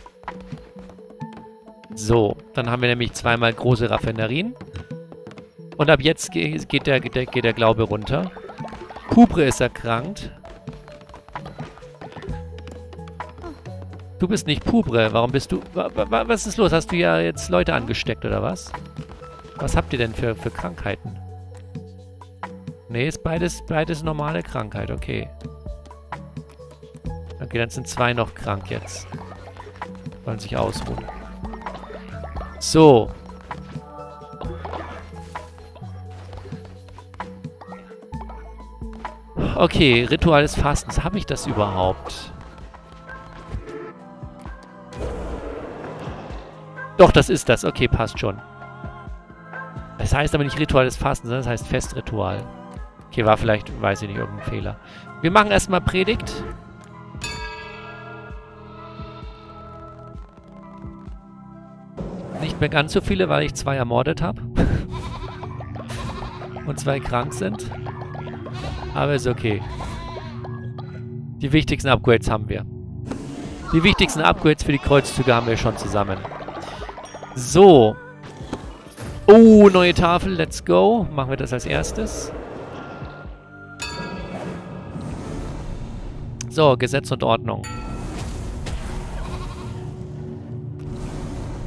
So, dann haben wir nämlich zweimal große Raffinerien. Und ab jetzt geht der, geht der, geht der Glaube runter. Pubre ist erkrankt. Du bist nicht Pubre. Warum bist du... Was ist los? Hast du ja jetzt Leute angesteckt, oder was? Was habt ihr denn für, für Krankheiten? Nee, ist beides, beides normale Krankheit. Okay. Okay, dann sind zwei noch krank jetzt. Wollen sich ausruhen. So. Okay, Ritual des Fastens. Habe ich das überhaupt? Doch, das ist das. Okay, passt schon. Das heißt aber nicht Ritual des Fastens, sondern das heißt Festritual. Okay, war vielleicht, weiß ich nicht, irgendein Fehler. Wir machen erstmal Predigt. Nicht mehr ganz so viele, weil ich zwei ermordet habe. Und zwei krank sind. Aber ist okay. Die wichtigsten Upgrades haben wir. Die wichtigsten Upgrades für die Kreuzzüge haben wir schon zusammen. So. Oh, neue Tafel. Let's go. Machen wir das als erstes. So, Gesetz und Ordnung.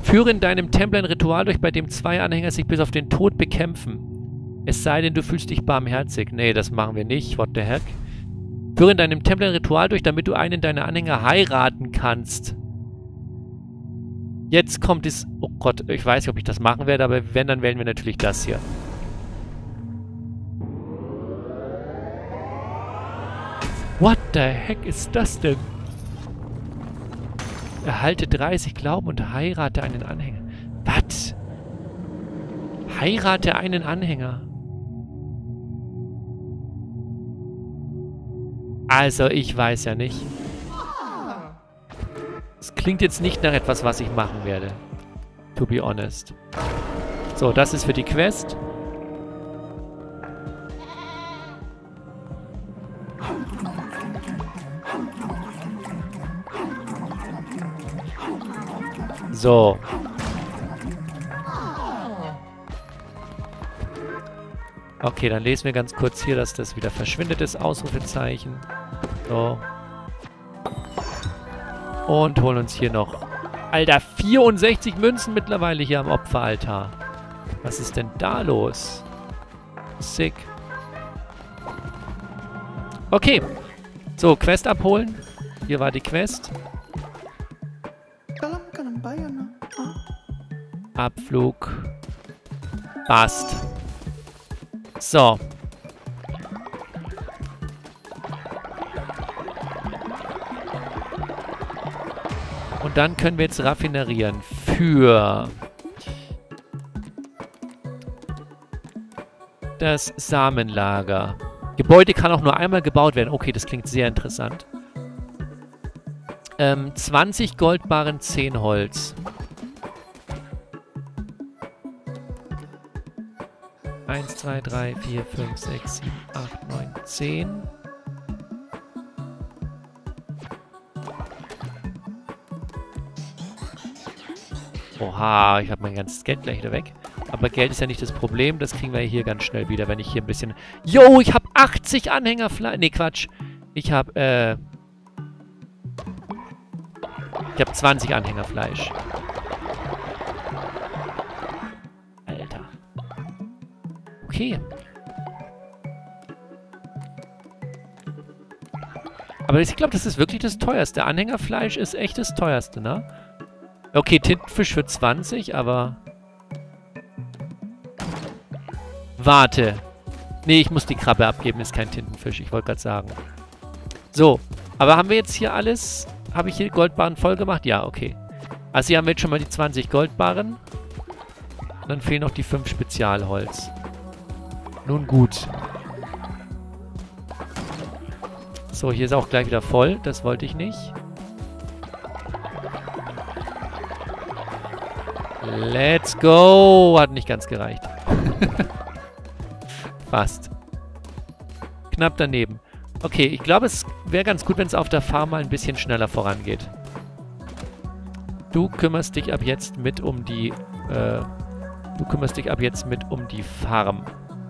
Führe in deinem Tempel ein Ritual durch, bei dem zwei Anhänger sich bis auf den Tod bekämpfen. Es sei denn, du fühlst dich barmherzig. Nee, das machen wir nicht. What the heck? Führe in deinem Tempel ein Ritual durch, damit du einen deiner Anhänger heiraten kannst. Jetzt kommt es... Oh Gott, ich weiß nicht, ob ich das machen werde, aber wenn, dann wählen wir natürlich das hier. What the heck ist das denn? Erhalte dreißig Glauben und heirate einen Anhänger. Was? Heirate einen Anhänger. Also, ich weiß ja nicht. Es klingt jetzt nicht nach etwas, was ich machen werde. To be honest. So, das ist für die Quest. So. Okay, dann lesen wir ganz kurz hier, dass das wieder verschwindet ist. Ausrufezeichen. So. Und holen uns hier noch... Alter, vierundsechzig Münzen mittlerweile hier am Opferaltar. Was ist denn da los? Sick. Okay. So, Quest abholen. Hier war die Quest. Abflug. Passt. So. Und dann können wir jetzt raffinerieren für das Samenlager. Gebäude kann auch nur einmal gebaut werden. Okay, das klingt sehr interessant. Ähm, zwanzig Goldbarren, zehn Holz. eins, zwei, drei, vier, fünf, sechs, sieben, acht, neun, zehn. Oha, ich habe mein ganzes Geld gleich wieder weg. Aber Geld ist ja nicht das Problem. Das kriegen wir hier ganz schnell wieder, wenn ich hier ein bisschen... Jo, ich habe achtzig Anhängerfleisch. Nee, Quatsch. Ich habe, äh... Ich habe zwanzig Anhängerfleisch. Alter. Okay. Aber ich glaube, das ist wirklich das teuerste. Anhängerfleisch ist echt das teuerste, ne? Okay, Tintenfisch für zwanzig, aber... Warte. Nee, ich muss die Krabbe abgeben, ist kein Tintenfisch. Ich wollte gerade sagen. So, aber haben wir jetzt hier alles... Habe ich hier Goldbarren voll gemacht? Ja, okay. Also hier haben wir jetzt schon mal die zwanzig Goldbarren. Dann fehlen noch die fünf Spezialholz. Nun gut. So, hier ist auch gleich wieder voll. Das wollte ich nicht. Let's go! Hat nicht ganz gereicht. Fast. Knapp daneben. Okay, ich glaube, es wäre ganz gut, wenn es auf der Farm mal ein bisschen schneller vorangeht. Du kümmerst dich ab jetzt mit um die... Äh, du kümmerst dich ab jetzt mit um die Farm.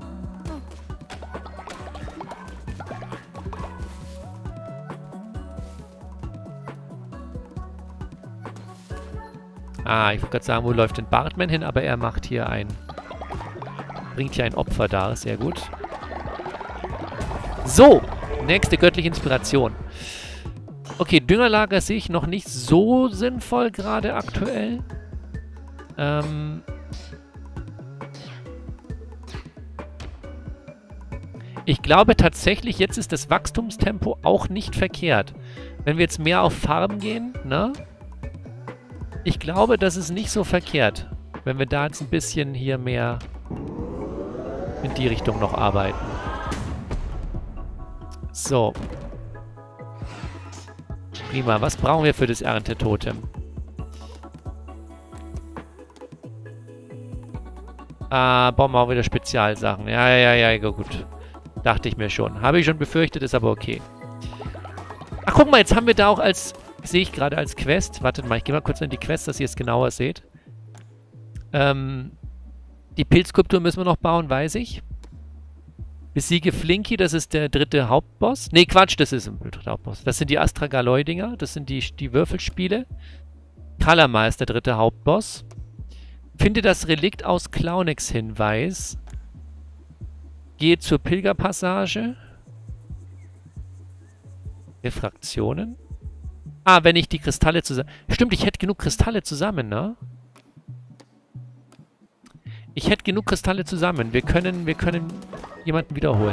Ah, ich wollte gerade sagen, wo läuft denn Bartman hin? Aber er macht hier ein... Bringt hier ein Opfer dar. Sehr gut. So! Nächste göttliche Inspiration. Okay, Düngerlager sehe ich noch nicht so sinnvoll gerade aktuell. Ähm... Ich glaube tatsächlich, jetzt ist das Wachstumstempo auch nicht verkehrt. Wenn wir jetzt mehr auf Farben gehen, ne? Ich glaube, das ist nicht so verkehrt, wenn wir da jetzt ein bisschen hier mehr in die Richtung noch arbeiten. So. Prima. Was brauchen wir für das Erntetotem? Ah, brauchen wir auch wieder Spezialsachen. Ja, ja, ja, ja, gut. Dachte ich mir schon. Habe ich schon befürchtet, ist aber okay. Ach, guck mal, jetzt haben wir da auch als... Sehe ich gerade als Quest. Wartet mal, ich gehe mal kurz in die Quest, dass ihr es genauer seht. Ähm, die Pilzskulptur müssen wir noch bauen, weiß ich. Besiege Flinky, das ist der dritte Hauptboss. Nee, Quatsch, das ist ein dritter Hauptboss. Das sind die Astragaloi-Dinger. Das sind die, die Würfelspiele. Kalamar ist der dritte Hauptboss. Finde das Relikt aus Clownex Hinweis. Gehe zur Pilgerpassage. Refraktionen. Ah, wenn ich die Kristalle zusammen... Stimmt, ich hätte genug Kristalle zusammen, ne? Ich hätte genug Kristalle zusammen. Wir können, wir können jemanden wiederholen.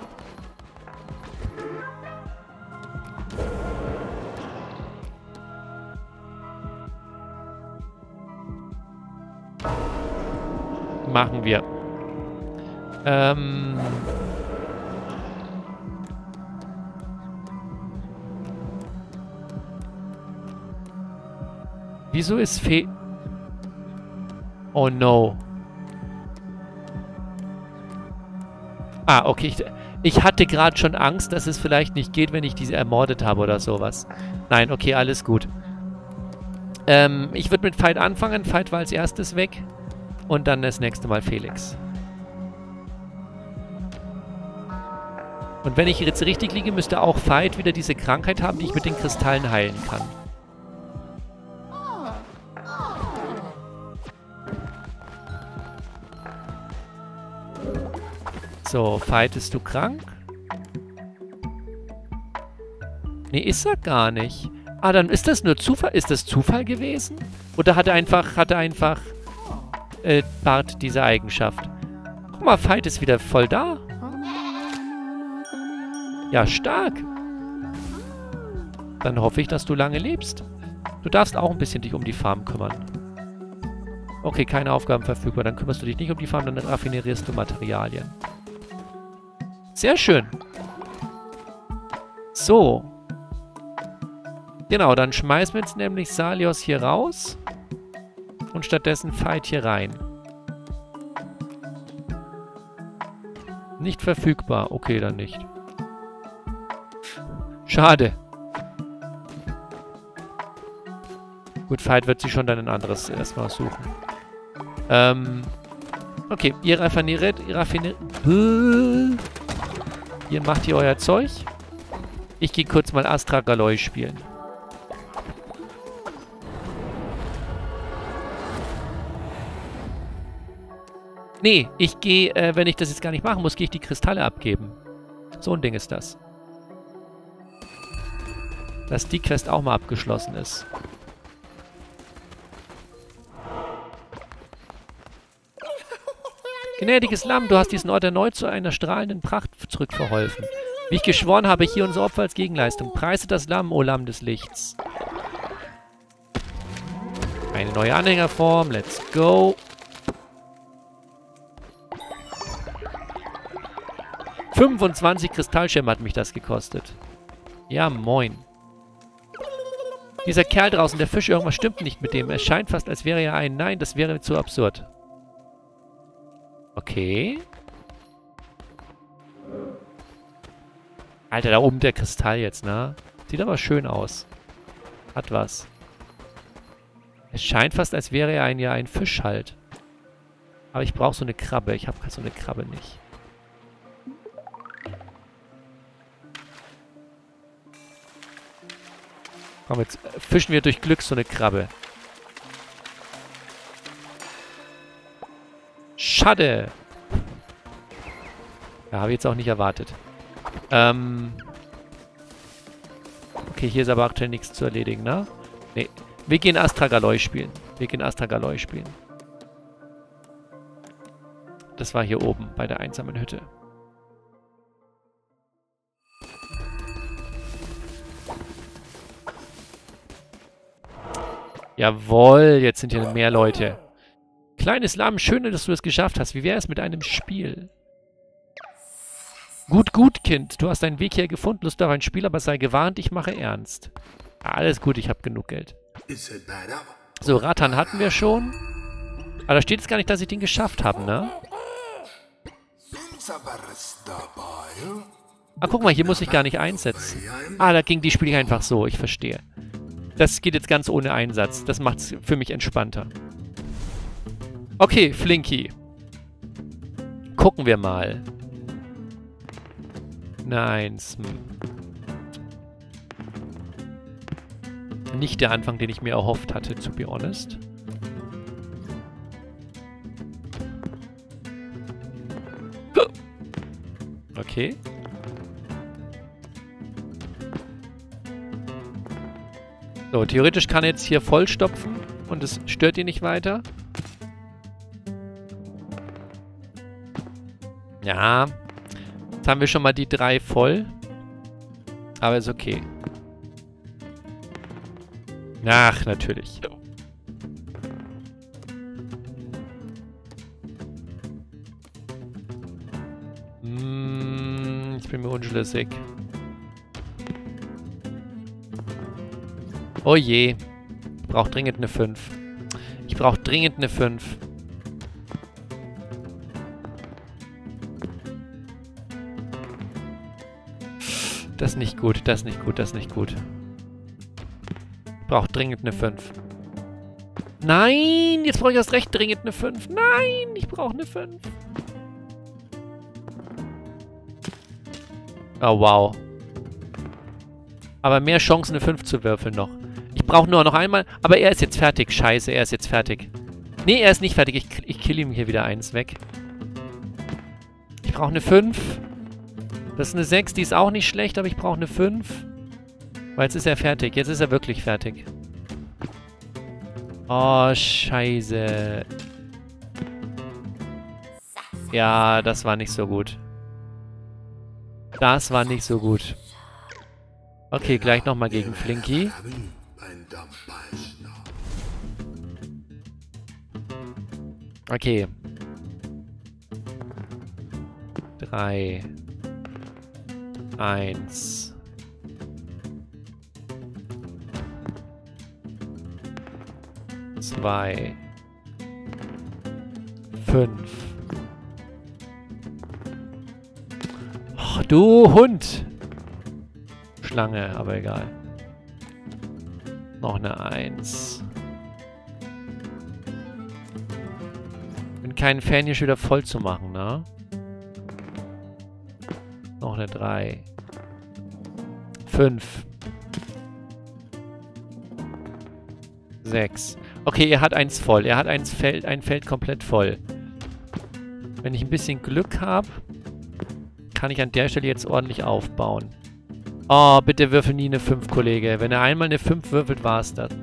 Machen wir. Ähm... Wieso ist Fe... Oh no. Ah, okay. Ich, ich hatte gerade schon Angst, dass es vielleicht nicht geht, wenn ich diese ermordet habe oder sowas. Nein, okay, alles gut. Ähm, ich würde mit Veit anfangen. Veit war als erstes weg. Und dann das nächste Mal Felix. Und wenn ich jetzt richtig liege, müsste auch Veit wieder diese Krankheit haben, die ich mit den Kristallen heilen kann. So, Veit, bist du krank? Nee, ist er gar nicht. Ah, dann ist das nur Zufall. Ist das Zufall gewesen? Oder hat er einfach, hat er einfach äh, Bart diese Eigenschaft? Guck mal, Veit ist wieder voll da. Ja, stark. Dann hoffe ich, dass du lange lebst. Du darfst auch ein bisschen dich um die Farm kümmern. Okay, keine Aufgaben verfügbar. Dann kümmerst du dich nicht um die Farm, dann raffinierst du Materialien. Sehr schön. So. Genau, dann schmeißen wir jetzt nämlich Salios hier raus. Und stattdessen Veit hier rein. Nicht verfügbar. Okay, dann nicht. Schade. Gut, Veit wird sich schon dann ein anderes erstmal suchen. Ähm. Okay, ihr raffiniert, ihr raffiniert. Ihr macht hier euer Zeug. Ich gehe kurz mal Astragaloi spielen. Nee, ich gehe, äh, wenn ich das jetzt gar nicht machen muss, gehe ich die Kristalle abgeben. So ein Ding ist das. Dass die Quest auch mal abgeschlossen ist. Gnädiges Lamm, du hast diesen Ort erneut zu einer strahlenden Pracht zurückverholfen. Wie ich geschworen habe, hier unser Opfer als Gegenleistung. Preise das Lamm, o Lamm des Lichts. Eine neue Anhängerform, let's go. fünfundzwanzig Kristallschirme hat mich das gekostet. Ja, moin. Dieser Kerl draußen, der Fisch, irgendwas stimmt nicht mit dem. Es scheint fast, als wäre er ein... Nein, das wäre zu absurd. Okay. Alter, da oben der Kristall jetzt, ne? Sieht aber schön aus. Hat was. Es scheint fast, als wäre er ein, ja, ein Fisch halt. Aber ich brauche so eine Krabbe. Ich habe so eine Krabbe nicht. Komm, jetzt fischen wir durch Glück so eine Krabbe. Schade. Ja, habe ich jetzt auch nicht erwartet. Ähm. Okay, hier ist aber aktuell nichts zu erledigen, ne? Nee. Wir gehen Astragaloi spielen. Wir gehen Astragaloi spielen. Das war hier oben bei der einsamen Hütte. Jawohl, jetzt sind hier mehr Leute. Kleines Lamm, schön, dass du es geschafft hast. Wie wäre es mit einem Spiel? Gut, gut, Kind. Du hast deinen Weg hier gefunden. Lust auf ein Spiel, aber sei gewarnt, ich mache ernst. Alles gut, ich habe genug Geld. So, Rattan hatten wir schon. Aber da steht jetzt gar nicht, dass ich den geschafft habe, ne? Ah, guck mal, hier muss ich gar nicht einsetzen. Ah, da ging die Spiele einfach so, ich verstehe. Das geht jetzt ganz ohne Einsatz. Das macht es für mich entspannter. Okay, Flinky. Gucken wir mal. Nein. Hm. Nicht der Anfang, den ich mir erhofft hatte, to be honest. Okay. So, theoretisch kann er jetzt hier vollstopfen und es stört ihn nicht weiter. Ja. Jetzt haben wir schon mal die drei voll. Aber ist okay. Ach, natürlich. Hm, ich bin mir unschlüssig. Oh je. Ich brauche dringend eine fünf. Ich brauche dringend eine fünf. Das ist nicht gut, das ist nicht gut, das ist nicht gut. Ich brauche dringend eine fünf. Nein, jetzt brauche ich erst recht dringend eine fünf. Nein, ich brauche eine fünf. Oh, wow. Aber mehr Chancen, eine fünf zu würfeln noch. Ich brauche nur noch einmal. Aber er ist jetzt fertig. Scheiße, er ist jetzt fertig. Nee, er ist nicht fertig. Ich, ich kill ihm hier wieder eins weg. Ich brauche eine fünf. Das ist eine sechs, die ist auch nicht schlecht, aber ich brauche eine fünf. Weil jetzt ist er fertig. Jetzt ist er wirklich fertig. Oh, scheiße. Ja, das war nicht so gut. Das war nicht so gut. Okay, gleich nochmal gegen Flinky. Okay. Drei. Eins. Zwei. Fünf. Oh, du Hund! Schlange, aber egal. Noch eine Eins. Bin kein Fan, hier schon wieder voll zu machen, ne? Noch eine drei. Fünf. Sechs. Okay, er hat eins voll. Er hat eins Feld, ein Feld komplett voll. Wenn ich ein bisschen Glück habe, kann ich an der Stelle jetzt ordentlich aufbauen. Oh, bitte würfel nie eine fünf, Kollege. Wenn er einmal eine fünf würfelt, war es das.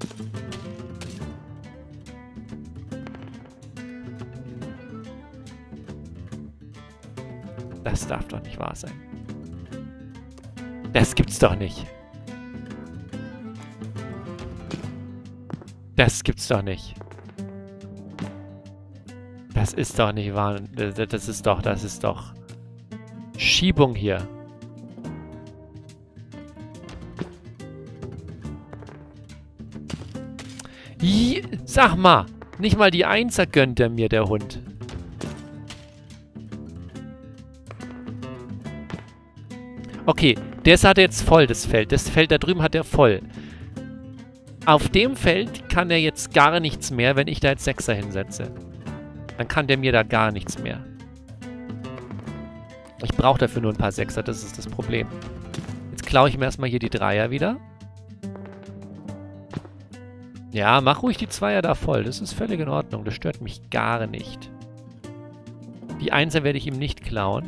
Das darf doch nicht wahr sein. Das gibt's doch nicht. Das gibt's doch nicht. Das ist doch nicht wahr. Das ist doch, das ist doch Schiebung hier. I, sag mal, nicht mal die Einser gönnt er mir, der Hund. Okay, das hat er jetzt voll, das Feld. Das Feld da drüben hat er voll. Auf dem Feld kann er jetzt gar nichts mehr, wenn ich da jetzt Sechser hinsetze. Dann kann der mir da gar nichts mehr. Ich brauche dafür nur ein paar Sechser, das ist das Problem. Jetzt klaue ich mir erstmal hier die Dreier wieder. Ja, mach ruhig die Zweier da voll. Das ist völlig in Ordnung. Das stört mich gar nicht. Die Einser werde ich ihm nicht klauen.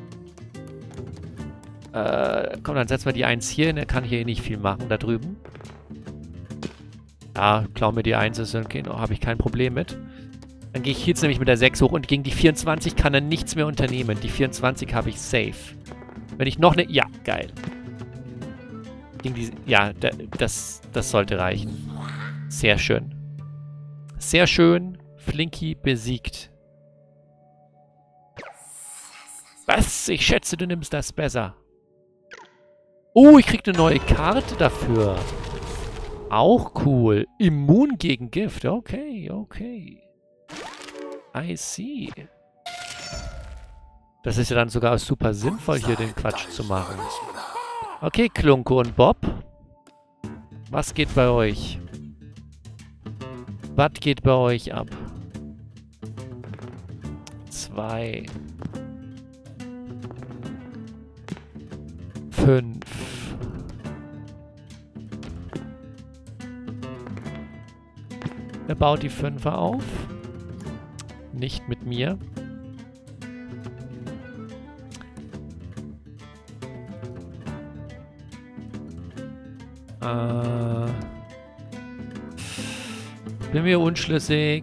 Äh, komm, dann setzen wir die Eins hier hin. Er kann hier eh nicht viel machen, da drüben. Ja, klau mir die Eins, okay, habe ich kein Problem mit. Dann gehe ich jetzt nämlich mit der sechs hoch und gegen die vierundzwanzig kann er nichts mehr unternehmen. Die vierundzwanzig habe ich safe. Wenn ich noch eine... Ja, geil. Gegen die... Ja, das, das sollte reichen. Sehr schön. Sehr schön. Flinky besiegt. Was? Ich schätze, du nimmst das besser. Oh, ich krieg eine neue Karte dafür. Auch cool. Immun gegen Gift. Okay, okay. I see. Das ist ja dann sogar super sinnvoll, hier den Quatsch zu machen. Okay, Klunko und Bob. Was geht bei euch? Was geht bei euch ab? Zwei. Fünf. Er baut die Fünfer auf. Nicht mit mir. Äh, bin mir unschlüssig.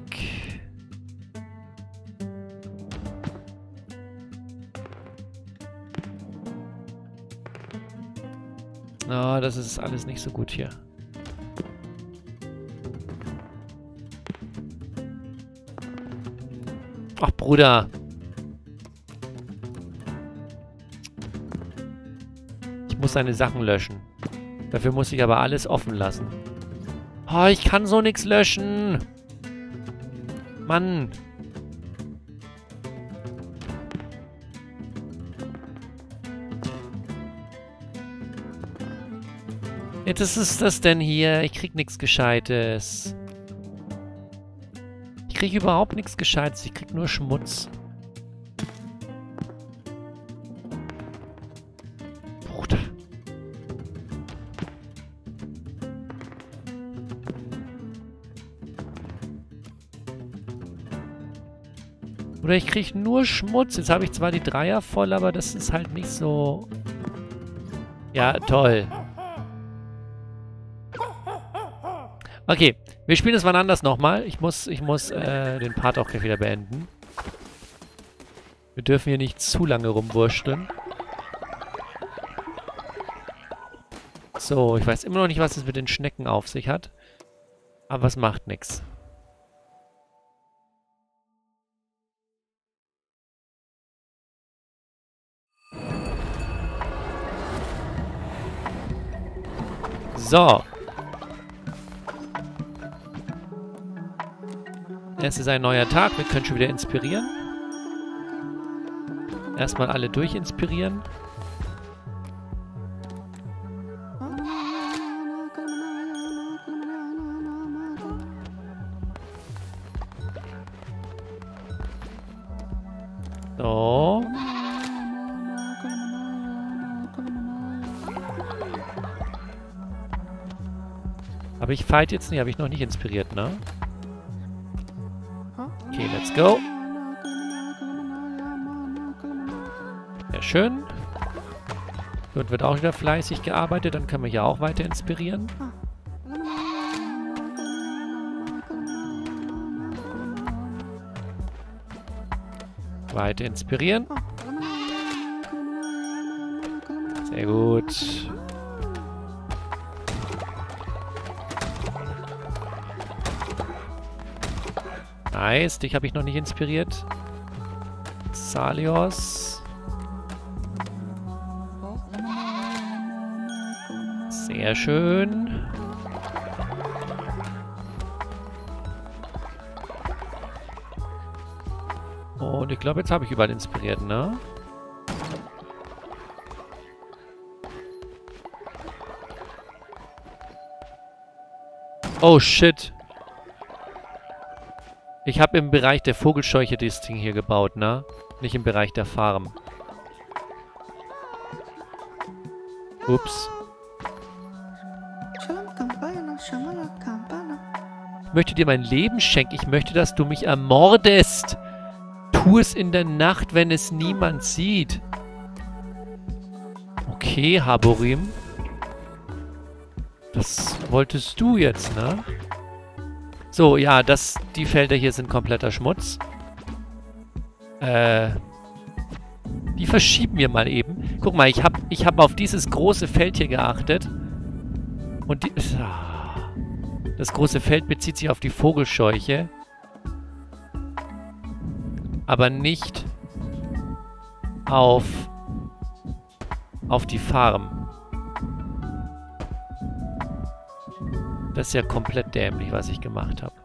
Oh, das ist alles nicht so gut hier. Ach, Bruder. Ich muss seine Sachen löschen. Dafür muss ich aber alles offen lassen. Oh, ich kann so nichts löschen. Mann. Jetzt ist es das denn hier? Ich krieg nichts Gescheites. Ich krieg überhaupt nichts Gescheites. Ich krieg nur Schmutz. Bruder. Oder ich krieg nur Schmutz. Jetzt habe ich zwar die Dreier voll, aber das ist halt nicht so... Ja, toll. Okay, wir spielen es wann anders nochmal. Ich muss, ich muss äh, den Part auch gleich wieder beenden. Wir dürfen hier nicht zu lange rumwursteln. So, ich weiß immer noch nicht, was es mit den Schnecken auf sich hat. Aber es macht nichts. So. Es ist ein neuer Tag, wir können schon wieder inspirieren. Erstmal alle durchinspirieren. So. Aber ich fight jetzt nicht, habe ich noch nicht inspiriert, ne? Okay, let's go. Sehr schön. Dort wird auch wieder fleißig gearbeitet. Dann können wir hier auch weiter inspirieren. Weiter inspirieren. Sehr gut. Nice, dich habe ich noch nicht inspiriert. Salios. Sehr schön. Und ich glaube, jetzt habe ich überall inspiriert, ne? Oh, shit. Ich habe im Bereich der Vogelscheuche das Ding hier gebaut, ne? Nicht im Bereich der Farm. Ups. Ich möchte dir mein Leben schenken. Ich möchte, dass du mich ermordest. Tu es in der Nacht, wenn es niemand sieht. Okay, Haborim. Das wolltest du jetzt, ne? So, ja, das, die Felder hier sind kompletter Schmutz. Äh, die verschieben wir mal eben. Guck mal, ich habe ich hab auf dieses große Feld hier geachtet. Und die, das große Feld bezieht sich auf die Vogelscheuche. Aber nicht auf, auf die Farm. Das ist ja komplett dämlich, was ich gemacht habe.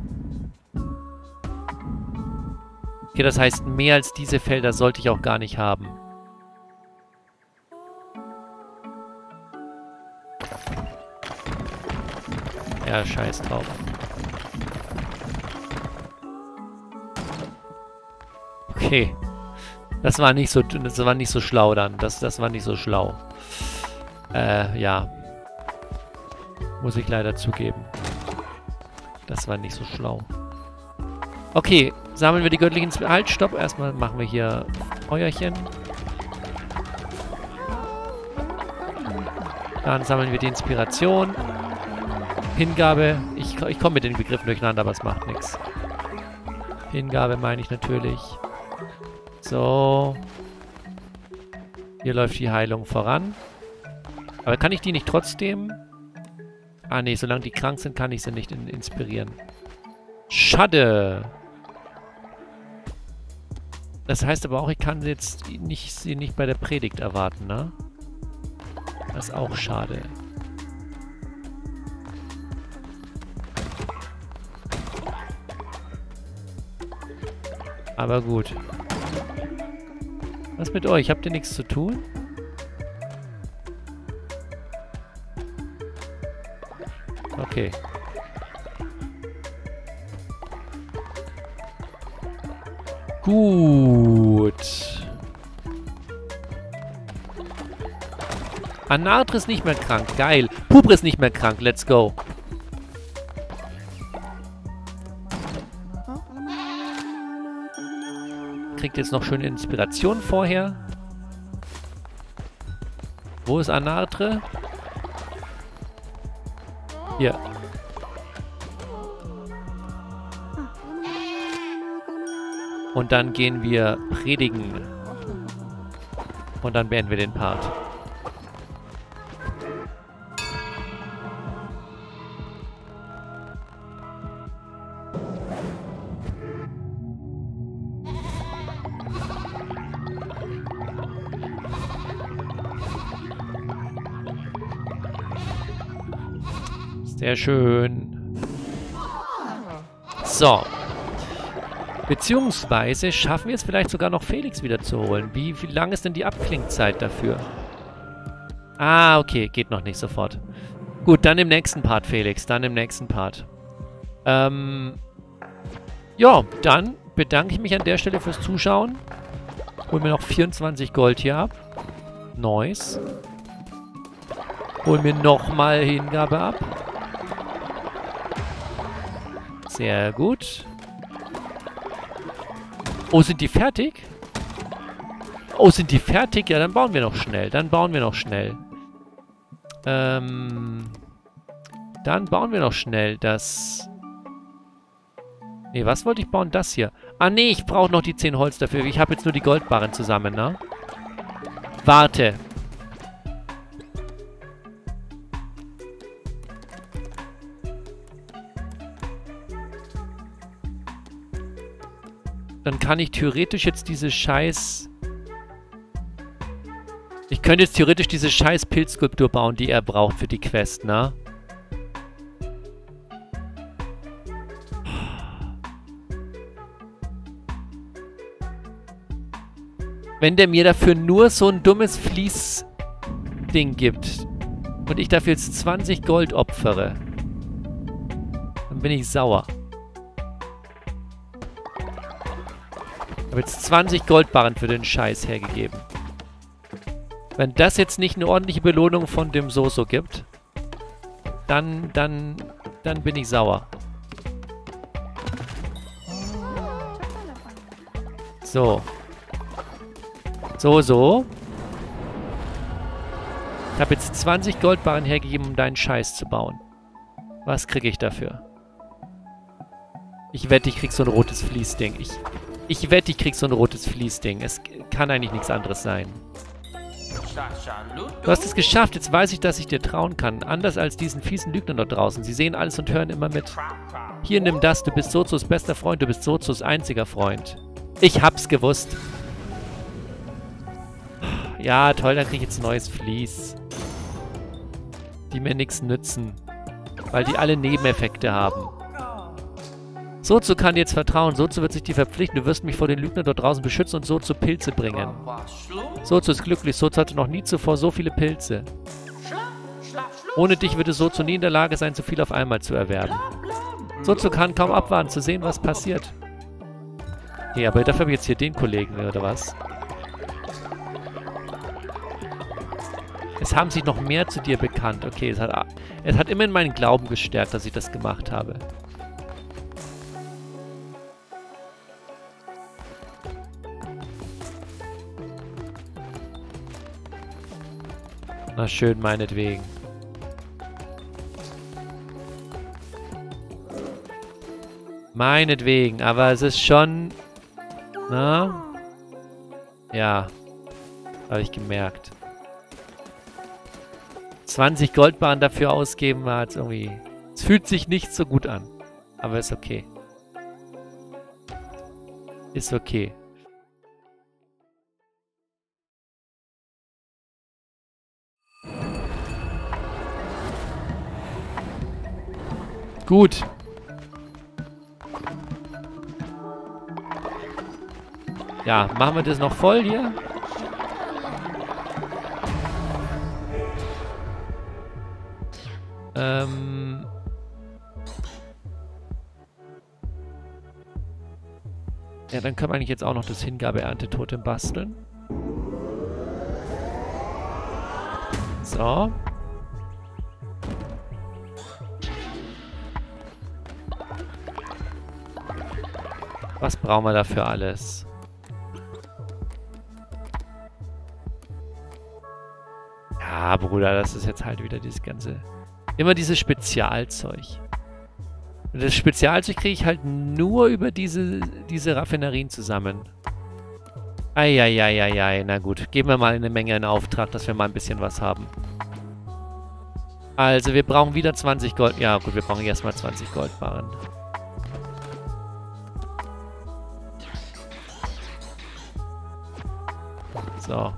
Okay, das heißt, mehr als diese Felder sollte ich auch gar nicht haben. Ja, scheiß drauf. Okay. Das war nicht so, das war nicht so schlau dann. Das, das war nicht so schlau. Äh, ja. Muss ich leider zugeben. Das war nicht so schlau. Okay, sammeln wir die göttlichen... Sp halt, stopp. Erstmal machen wir hier Feuerchen. Dann sammeln wir die Inspiration. Hingabe. Ich, ich komme mit den Begriffen durcheinander, aber es macht nichts. Hingabe meine ich natürlich. So. Hier läuft die Heilung voran. Aber kann ich die nicht trotzdem... Ah nee, solange die krank sind, kann ich sie nicht in inspirieren. Schade. Das heißt aber auch, ich kann jetzt nicht, sie nicht bei der Predigt erwarten, ne? Das ist auch schade. Aber gut. Was mit euch? Habt ihr nichts zu tun? Okay. Gut. Anatre ist nicht mehr krank. Geil. Pubre ist nicht mehr krank. Let's go. Kriegt jetzt noch schöne Inspiration vorher. Wo ist Anatre? Hier. Und dann gehen wir predigen. Und dann beenden wir den Part. Sehr schön. So. Beziehungsweise schaffen wir es vielleicht sogar noch Felix wiederzuholen. Wie, wie lang ist denn die Abklingzeit dafür? Ah, okay. Geht noch nicht sofort. Gut, dann im nächsten Part, Felix. Dann im nächsten Part. Ähm. Ja, dann bedanke ich mich an der Stelle fürs Zuschauen. Holen wir noch vierundzwanzig Gold hier ab. Nice. Holen wir nochmal Hingabe ab. Sehr gut. Oh, sind die fertig? Oh, sind die fertig? Ja, dann bauen wir noch schnell. Dann bauen wir noch schnell. Ähm. Dann bauen wir noch schnell das... Nee, was wollte ich bauen? Das hier. Ah, nee, ich brauche noch die zehn Holz dafür. Ich habe jetzt nur die Goldbarren zusammen, ne? Warte. Dann kann ich theoretisch jetzt diese scheiß... Ich könnte jetzt theoretisch diese scheiß Pilzskulptur bauen, die er braucht für die Quest, ne? Wenn der mir dafür nur so ein dummes Fließding gibt und ich dafür jetzt zwanzig Gold opfere, dann bin ich sauer. Ich habe jetzt zwanzig Goldbarren für den Scheiß hergegeben. Wenn das jetzt nicht eine ordentliche Belohnung von dem Soso gibt, dann, dann, dann bin ich sauer. So. So, so. Ich habe jetzt zwanzig Goldbarren hergegeben, um deinen Scheiß zu bauen. Was kriege ich dafür? Ich wette, ich krieg so ein rotes Fließding. Ich, ich wette, ich krieg so ein rotes Fließding. Es kann eigentlich nichts anderes sein. Du hast es geschafft. Jetzt weiß ich, dass ich dir trauen kann. Anders als diesen fiesen Lügnern dort draußen. Sie sehen alles und hören immer mit. Hier, nimm das. Du bist Sozos bester Freund. Du bist Sozos einziger Freund. Ich hab's gewusst. Ja, toll. Dann krieg ich jetzt ein neues Vlies. Die mir nichts nützen. Weil die alle Nebeneffekte haben. Sozo kann dir jetzt vertrauen. Sozo wird sich dir verpflichten. Du wirst mich vor den Lügnern dort draußen beschützen und Sozo Pilze bringen. Sozo ist glücklich. Sozo hatte noch nie zuvor so viele Pilze. Ohne dich würde Sozo nie in der Lage sein, so viel auf einmal zu erwerben. Sozo kann kaum abwarten, zu sehen, was passiert. Okay, aber dafür habe ich jetzt hier den Kollegen, oder was? Es haben sich noch mehr zu dir bekannt. Okay, es hat, es hat immerhin meinen Glauben gestärkt, dass ich das gemacht habe. Na schön, meinetwegen. Meinetwegen, aber es ist schon... Na? Ja. Habe ich gemerkt. zwanzig Goldbarren dafür ausgeben war jetzt irgendwie... Es fühlt sich nicht so gut an. Aber ist okay. Ist okay. Gut. Ja, machen wir das noch voll hier? Ähm... Ja, dann können wir eigentlich jetzt auch noch das Hingabe-Ernte-Totem basteln. So. Was brauchen wir dafür alles? Ja, Bruder, das ist jetzt halt wieder dieses ganze... Immer dieses Spezialzeug. Und das Spezialzeug kriege ich halt nur über diese, diese Raffinerien zusammen. Eieieiei, na gut. Geben wir mal eine Menge in Auftrag, dass wir mal ein bisschen was haben. Also, wir brauchen wieder zwanzig Gold... Ja, gut, wir brauchen erstmal zwanzig Goldbarren. So.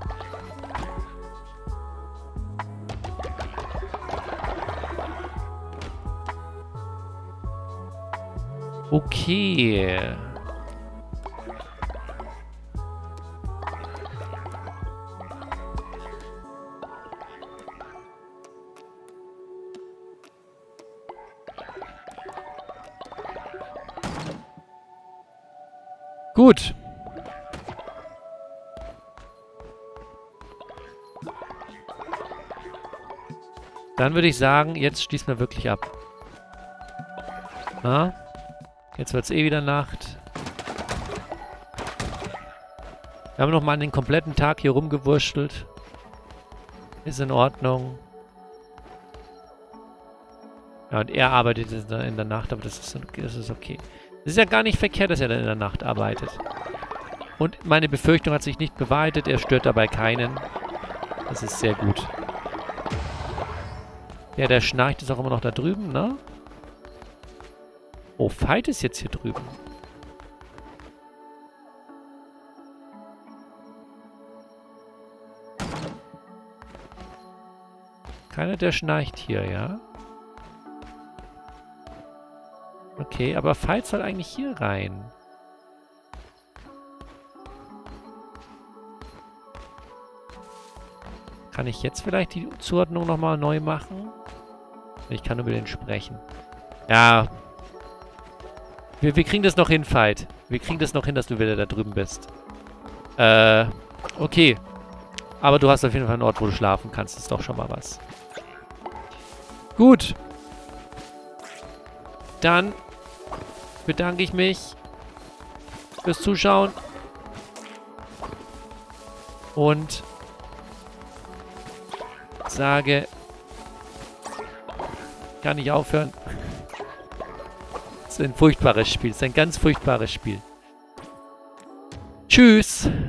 Okay. Gut. Dann würde ich sagen, jetzt schließen wir wirklich ab. Na? Jetzt wird es eh wieder Nacht. Wir haben noch mal den kompletten Tag hier rumgewurschtelt. Ist in Ordnung. Ja, und er arbeitet in der Nacht, aber das ist, das ist okay. Es ist ja gar nicht verkehrt, dass er dann in der Nacht arbeitet. Und meine Befürchtung hat sich nicht bewahrheitet. Er stört dabei keinen. Das ist sehr gut. Ja, der Schnarcht ist auch immer noch da drüben, ne? Oh, Fight ist jetzt hier drüben. Keiner, der schnarcht hier, ja? Okay, aber Fight soll eigentlich hier rein. Kann ich jetzt vielleicht die Zuordnung nochmal neu machen? Ich kann über den sprechen. Ja. Wir, wir kriegen das noch hin, Fight. Wir kriegen das noch hin, dass du wieder da drüben bist. Äh, okay. Aber du hast auf jeden Fall einen Ort, wo du schlafen kannst. Das ist doch schon mal was. Gut. Dann bedanke ich mich fürs Zuschauen. Und sage, kann nicht aufhören. Das ist ein furchtbares Spiel. Das ist ein ganz furchtbares Spiel. Tschüss.